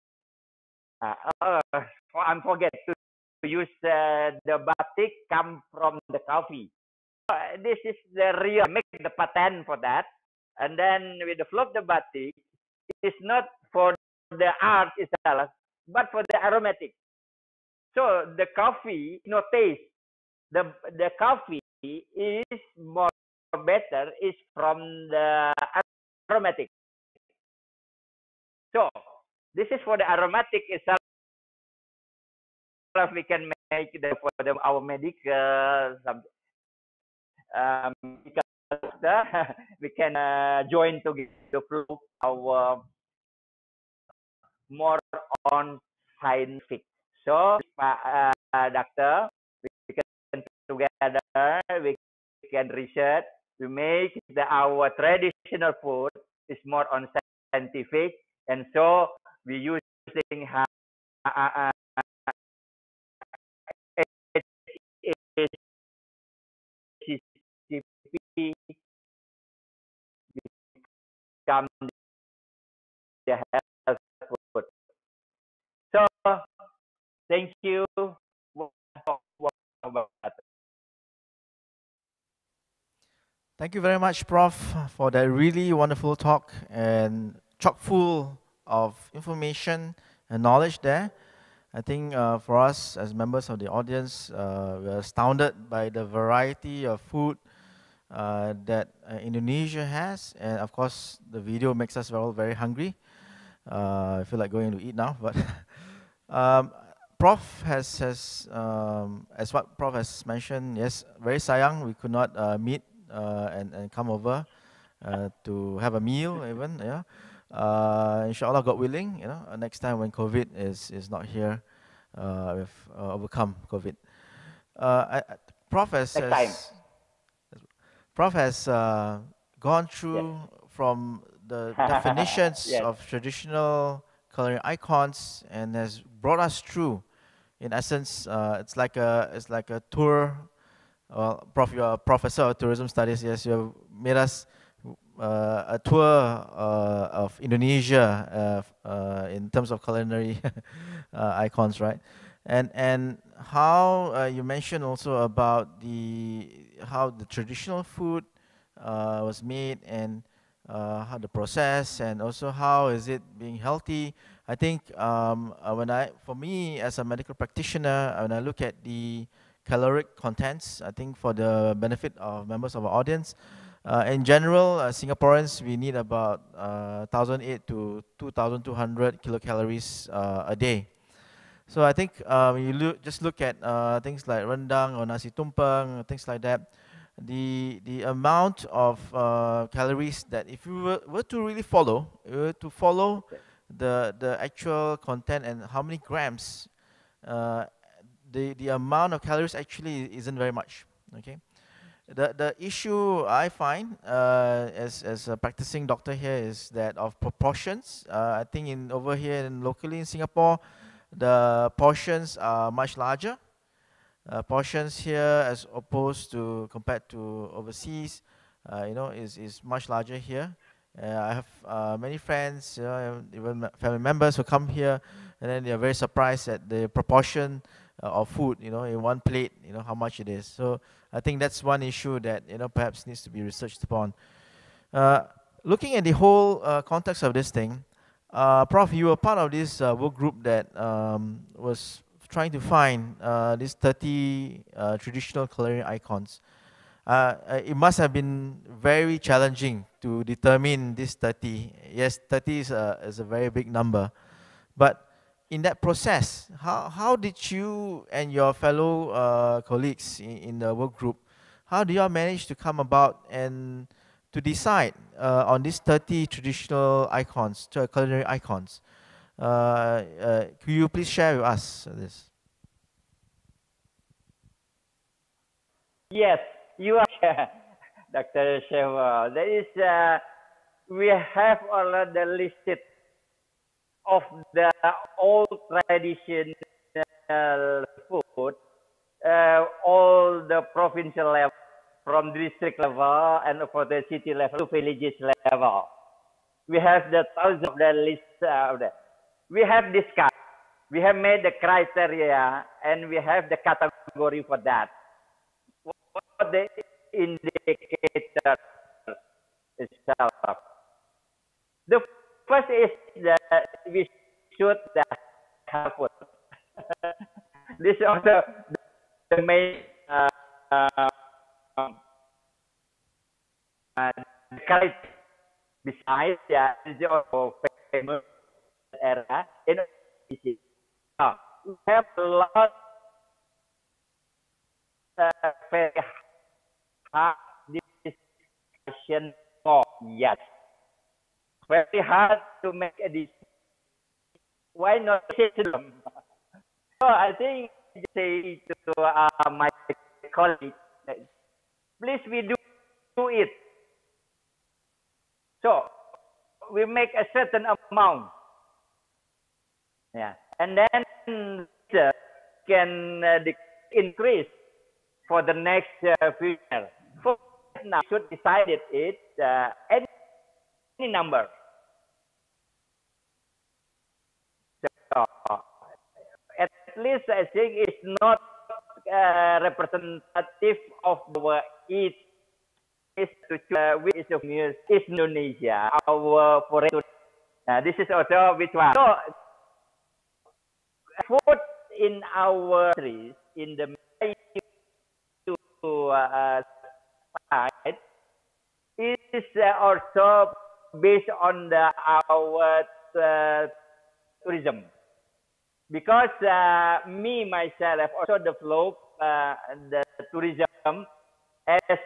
I forget to use the batik come from the coffee. This is the real, make the patent for that. And then with the flow of the batik, it's not for the art itself, but for the aromatic. So the coffee, no taste. The coffee is more better is from the aromatic. So this is for the aromatic itself. We can make for our medical we can join together to prove our more on scientific. So, doctor, we can together, we can research, we make our traditional food is more on scientific, and so we using become the health food. So, thank you. Thank you very much, Prof, for that really wonderful talk and chock full of information and knowledge there. I think for us as members of the audience, we're astounded by the variety of food that Indonesia has. And of course, the video makes us all very hungry. I feel like going to eat now. But Prof has as what Prof has mentioned, yes, very sayang we could not meet and come over to have a meal even, yeah. Inshallah, God willing, you know, next time when COVID is not here, we've overcome COVID. Prof has gone through from the definitions Yes. of traditional culinary icons and has brought us through. In essence, it's like a tour. Prof, you're a professor of tourism studies. Yes, you have made us a tour of Indonesia in terms of culinary icons, right? And how you mentioned also about how the traditional food was made and how the process and also how is it being healthy. I think for me as a medical practitioner, when I look at the caloric contents, I think for the benefit of members of our audience, in general, Singaporeans, we need about 1,008 to 2,200 kilocalories a day. So I think you just look at things like rendang or nasi tumpeng, things like that. The amount of calories that if you were to really follow, the actual content and how many grams, the amount of calories actually isn't very much. Okay. The issue I find as a practicing doctor here is that of proportions. I think over here locally in Singapore, the portions are much larger. Portions here as opposed to compared to overseas, is much larger here. I have many friends, even family members who come here, and then they are very surprised at the proportion of food, in one plate, how much it is. So I think that's one issue that perhaps needs to be researched upon. Looking at the whole context of this thing, Prof, you were part of this work group that was trying to find these 30 traditional culinary icons. It must have been very challenging to determine this 30. Yes, 30 is a very big number. But in that process, how did you and your fellow colleagues in the work group, how do you all manage to come about and to decide on these 30 traditional icons, culinary icons? Could you please share with us this? Yes, you are, Dr. Shewa. There is, we have already listed of the old traditional food. all the provincial level, from district level and for the city level to villages level. We have the thousands of the list of that. We have discussed. We have made the criteria and we have the category for that. What the indicator itself. The first is that we should have food. This is also the main criteria. Besides, this is also famous area in we have a lot very hard discussion for yes. Very hard to make a decision. Why not system? So I think say to my colleagues, please we do it. So we make a certain amount. Yeah, and then can increase for the next future. For now, should decide it any number. So at least I think it's not representative of our each is to which is Indonesia, our foreign. This is also which one. So food in our countries in the side is also based on our tourism, because me myself also develop the tourism as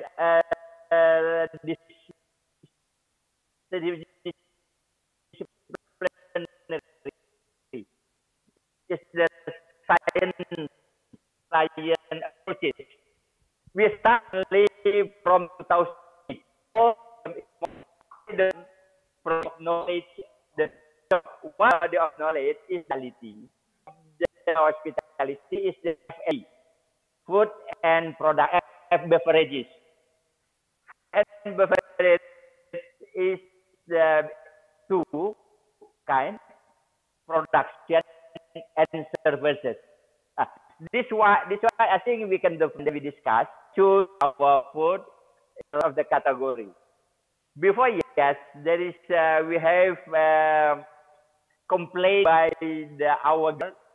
it's the science approaches. We start from 2000. The knowledge, the body of knowledge is hospitality. The hospitality is the FA, food and product beverages. And beverages is the two kind, production and services. This why I think we can definitely discuss choose our food of the category. Before yes, there is we have complaint by our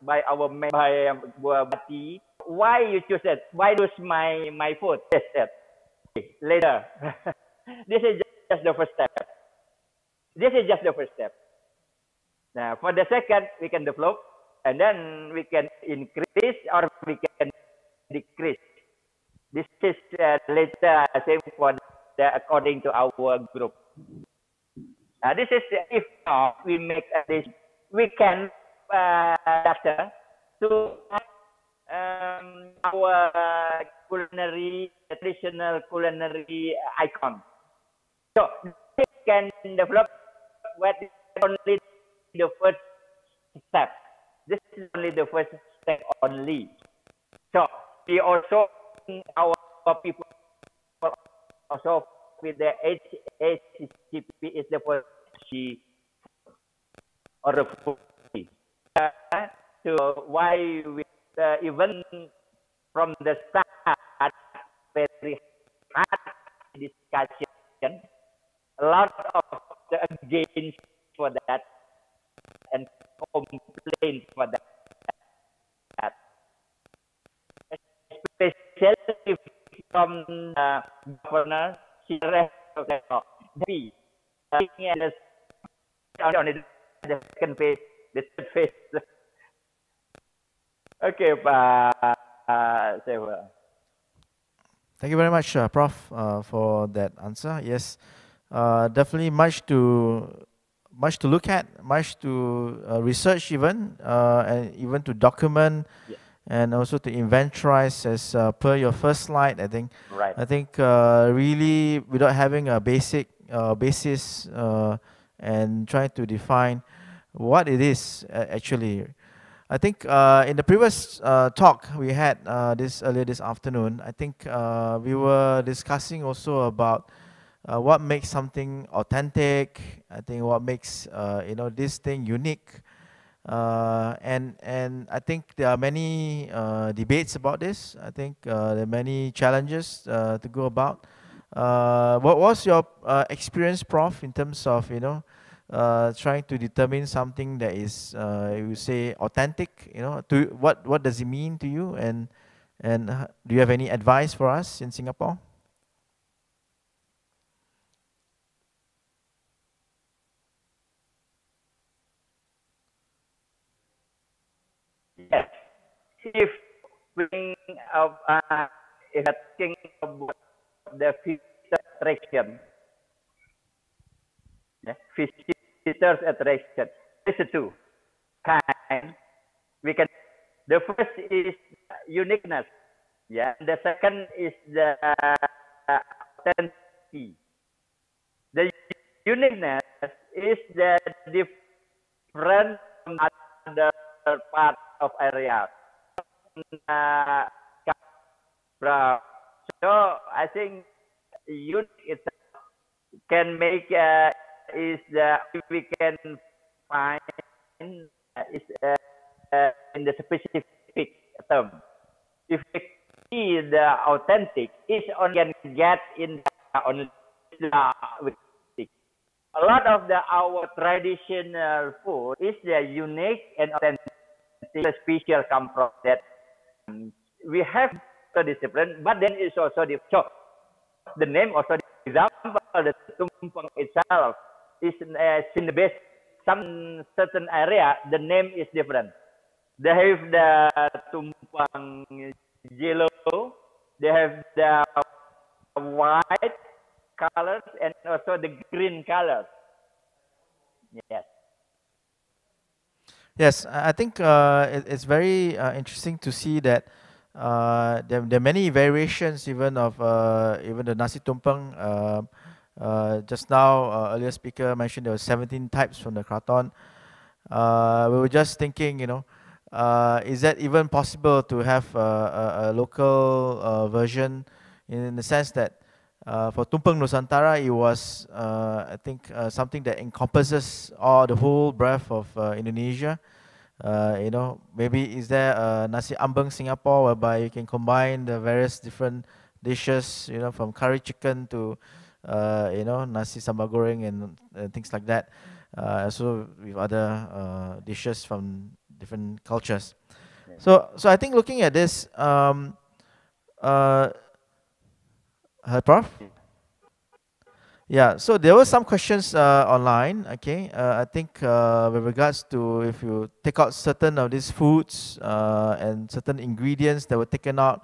Bati. Why you choose it? Why choose my food? Later. This is just the first step. This is just the first step. Now, for the second, we can develop, and then we can increase or we can decrease. This is later, same for according to our group. This is if we make this, we can doctor to our culinary traditional culinary icon. So we can develop what is only the first step. This is only the first step only. So we also our people also with the HACCP is the first or the food. So why we even from the start very hard discussion, a lot of the against for that and complaint for that, especially from governor on the second phase, the third phase. Okay, Pak Sewa. Thank you very much, Prof, for that answer. Yes, definitely much to look at, much to research even, and even to document, and also to inventorize as per your first slide. I think. Right. I think really without having a basis and trying to define what it is actually. I think in the previous talk we had earlier this afternoon, I think we were discussing also about what makes something authentic. I think what makes this thing unique, and I think there are many debates about this. I think there are many challenges to go about. What was your experience, Prof, in terms of trying to determine something that is you say authentic? To what does it mean to you, and do you have any advice for us in Singapore? Yes. If we think of if thinking about the visitor attraction, yeah, visitors attraction, there's two kind. We can. The first is uniqueness, yeah. The second is the authenticity. The uniqueness is the different from other part of area. So I think unique itself can make is we can find is in the specific term. If we see the authentic, is only can get in only a lot of our traditional food is the unique and authentic. Special come from that. We have the discipline, but then it's also the so the name also the example the tumpeng itself is in the base some certain area the name is different. They have the tumpeng yellow, they have the white colors and also the green colors. Yes. Yes, I think it's very interesting to see that there are many variations even of even the nasi tumpeng. Just now, earlier speaker mentioned there were 17 types from the Kraton. We were just thinking, is that even possible to have a local version in the sense that for Tumpeng Nusantara, it was, I think, something that encompasses the whole breadth of Indonesia. Maybe is there a Nasi Ambeng Singapore whereby you can combine the various different dishes, from curry chicken to, nasi sambal goreng and things like that. Also with other dishes from different cultures. So I think looking at this, Prof? Yeah, so there were some questions online, okay. I think with regards to if you take out certain of these foods and certain ingredients that were taken out,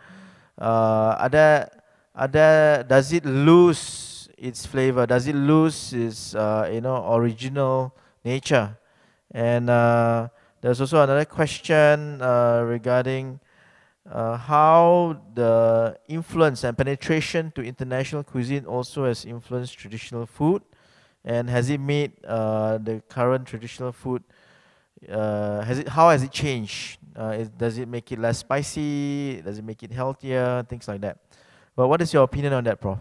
does it lose its flavor? Does it lose its original nature? And there's also another question regarding how the influence and penetration to international cuisine also has influenced traditional food, and has it made the current traditional food how has it changed? Does it make it less spicy? Does it make it healthier? Things like that. But what is your opinion on that, Prof?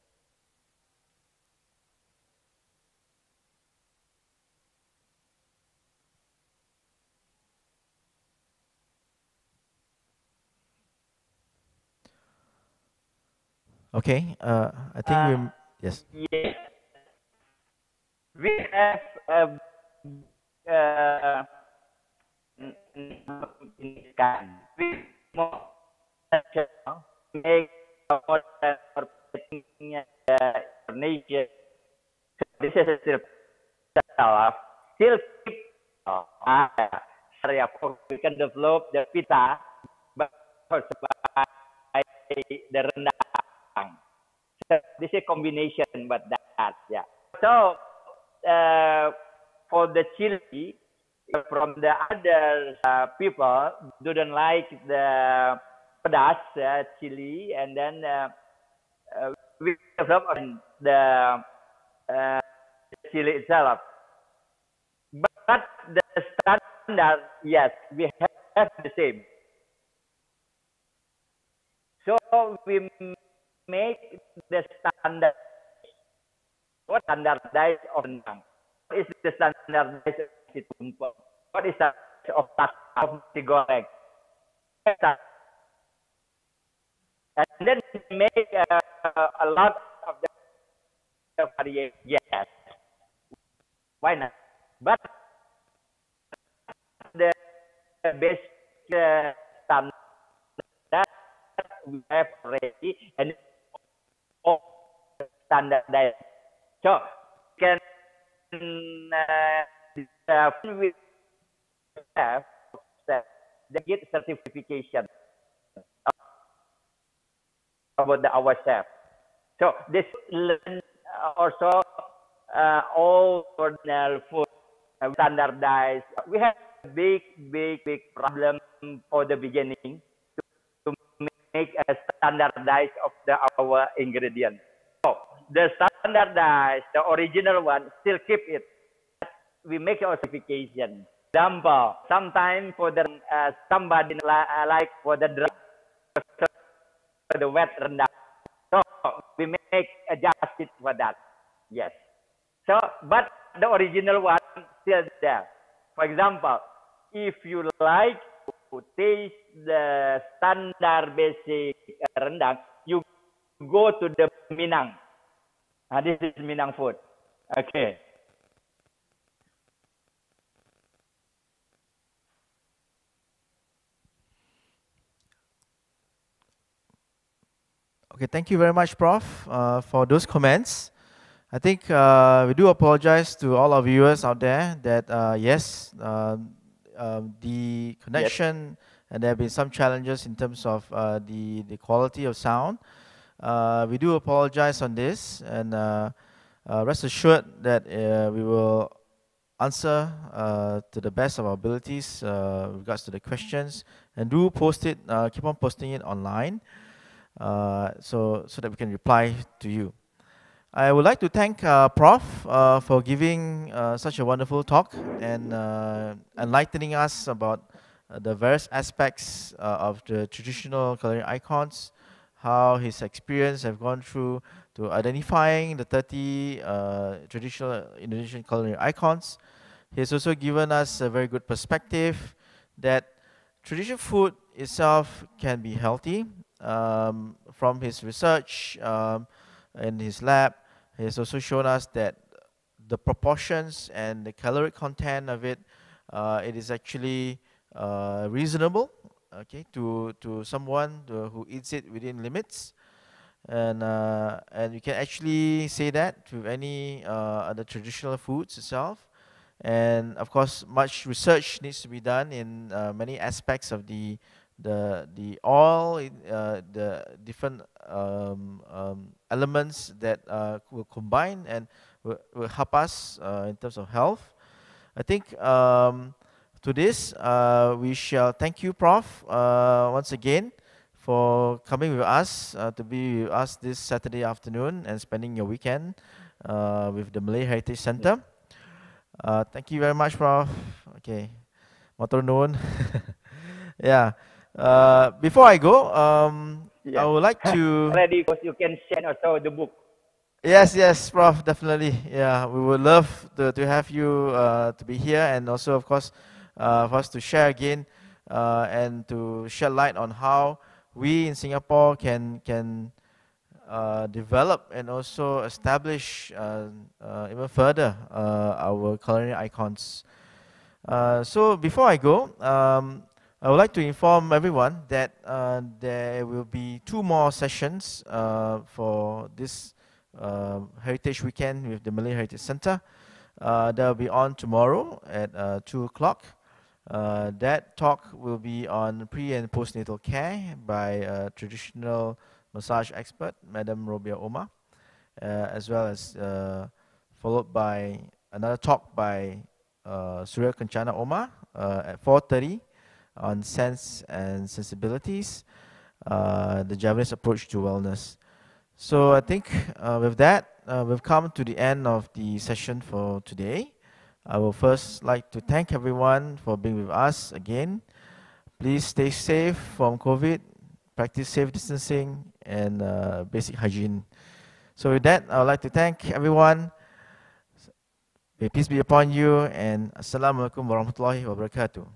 Okay, I think yes. Yes. We have make nature. This is still keep area we can develop the pita, but also by the rendang. So this is a combination, but that yeah. So for the chili, from the other people don't like the pedas chili, and then we develop on the chili itself. But the standard, yes, we have That's the same. So we make the standard. What standardized of rendang? What is the standardized of nasi tumpeng? What is the of nasi goreng? And then we make a lot of the variation. Yes, why not? But the basic standard we have already, and all standardized. So can we have they get certification about our chef. So this learn also all ordinary food standardized. We have big problem for the beginning to make a standardized of our ingredients. So the standardized, the original one, still keep it. We make a certification. Example, sometimes for the somebody like for the dry, the wet rendang. So we make adjust it for that. Yes. So but the original one still there. For example, if you like to taste the standard basic rendang, you go to the Minang. This is Minang food. Okay. Okay, thank you very much, Prof, for those comments. I think we do apologize to all our viewers out there that yes, the connection and there have been some challenges in terms of the quality of sound. We do apologize on this, and rest assured that we will answer to the best of our abilities with regards to the questions, and do post it, keep on posting it online, so that we can reply to you. I would like to thank Prof for giving such a wonderful talk and enlightening us about the various aspects of the traditional culinary icons, how his experience have gone through to identifying the 30 traditional Indonesian culinary icons. He has also given us a very good perspective that traditional food itself can be healthy. From his research in his lab, he has also shown us that the proportions and the caloric content of it, it is actually reasonable, okay, to someone who eats it within limits, and you can actually say that to any other traditional foods itself. And of course, much research needs to be done in many aspects of the oil, the different elements that will combine and will help us in terms of health. I think to this, we shall thank you, Prof, once again for coming with us, to be with us this Saturday afternoon and spending your weekend with the Malay Heritage Center. Thank you very much, Prof. Okay, matur nuwun. Yeah. Before I go, I would like to... Ready, because you can send also the book. Yes, Prof, definitely. Yeah, we would love to have you to be here, and also, of course, for us to share again and to shed light on how we in Singapore can develop and also establish even further our culinary icons. So before I go, I would like to inform everyone that there will be 2 more sessions for this Heritage Weekend with the Malay Heritage Center. That will be on tomorrow at 2 o'clock. That talk will be on pre- and postnatal care by a traditional massage expert, Madam Robia Omar, as well as followed by another talk by Surya Kencana Omar at 4:30 on sense and sensibilities, the Javanese approach to wellness. So I think with that, we've come to the end of the session for today. I will first like to thank everyone for being with us again. Please stay safe from COVID, practice safe distancing and basic hygiene. So with that, I would like to thank everyone. May peace be upon you, and Assalamualaikum warahmatullahi wabarakatuh.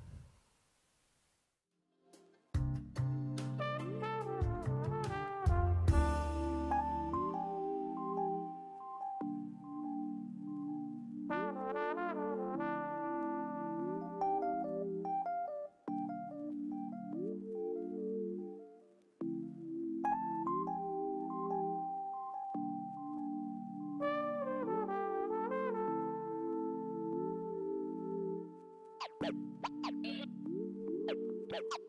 Yep.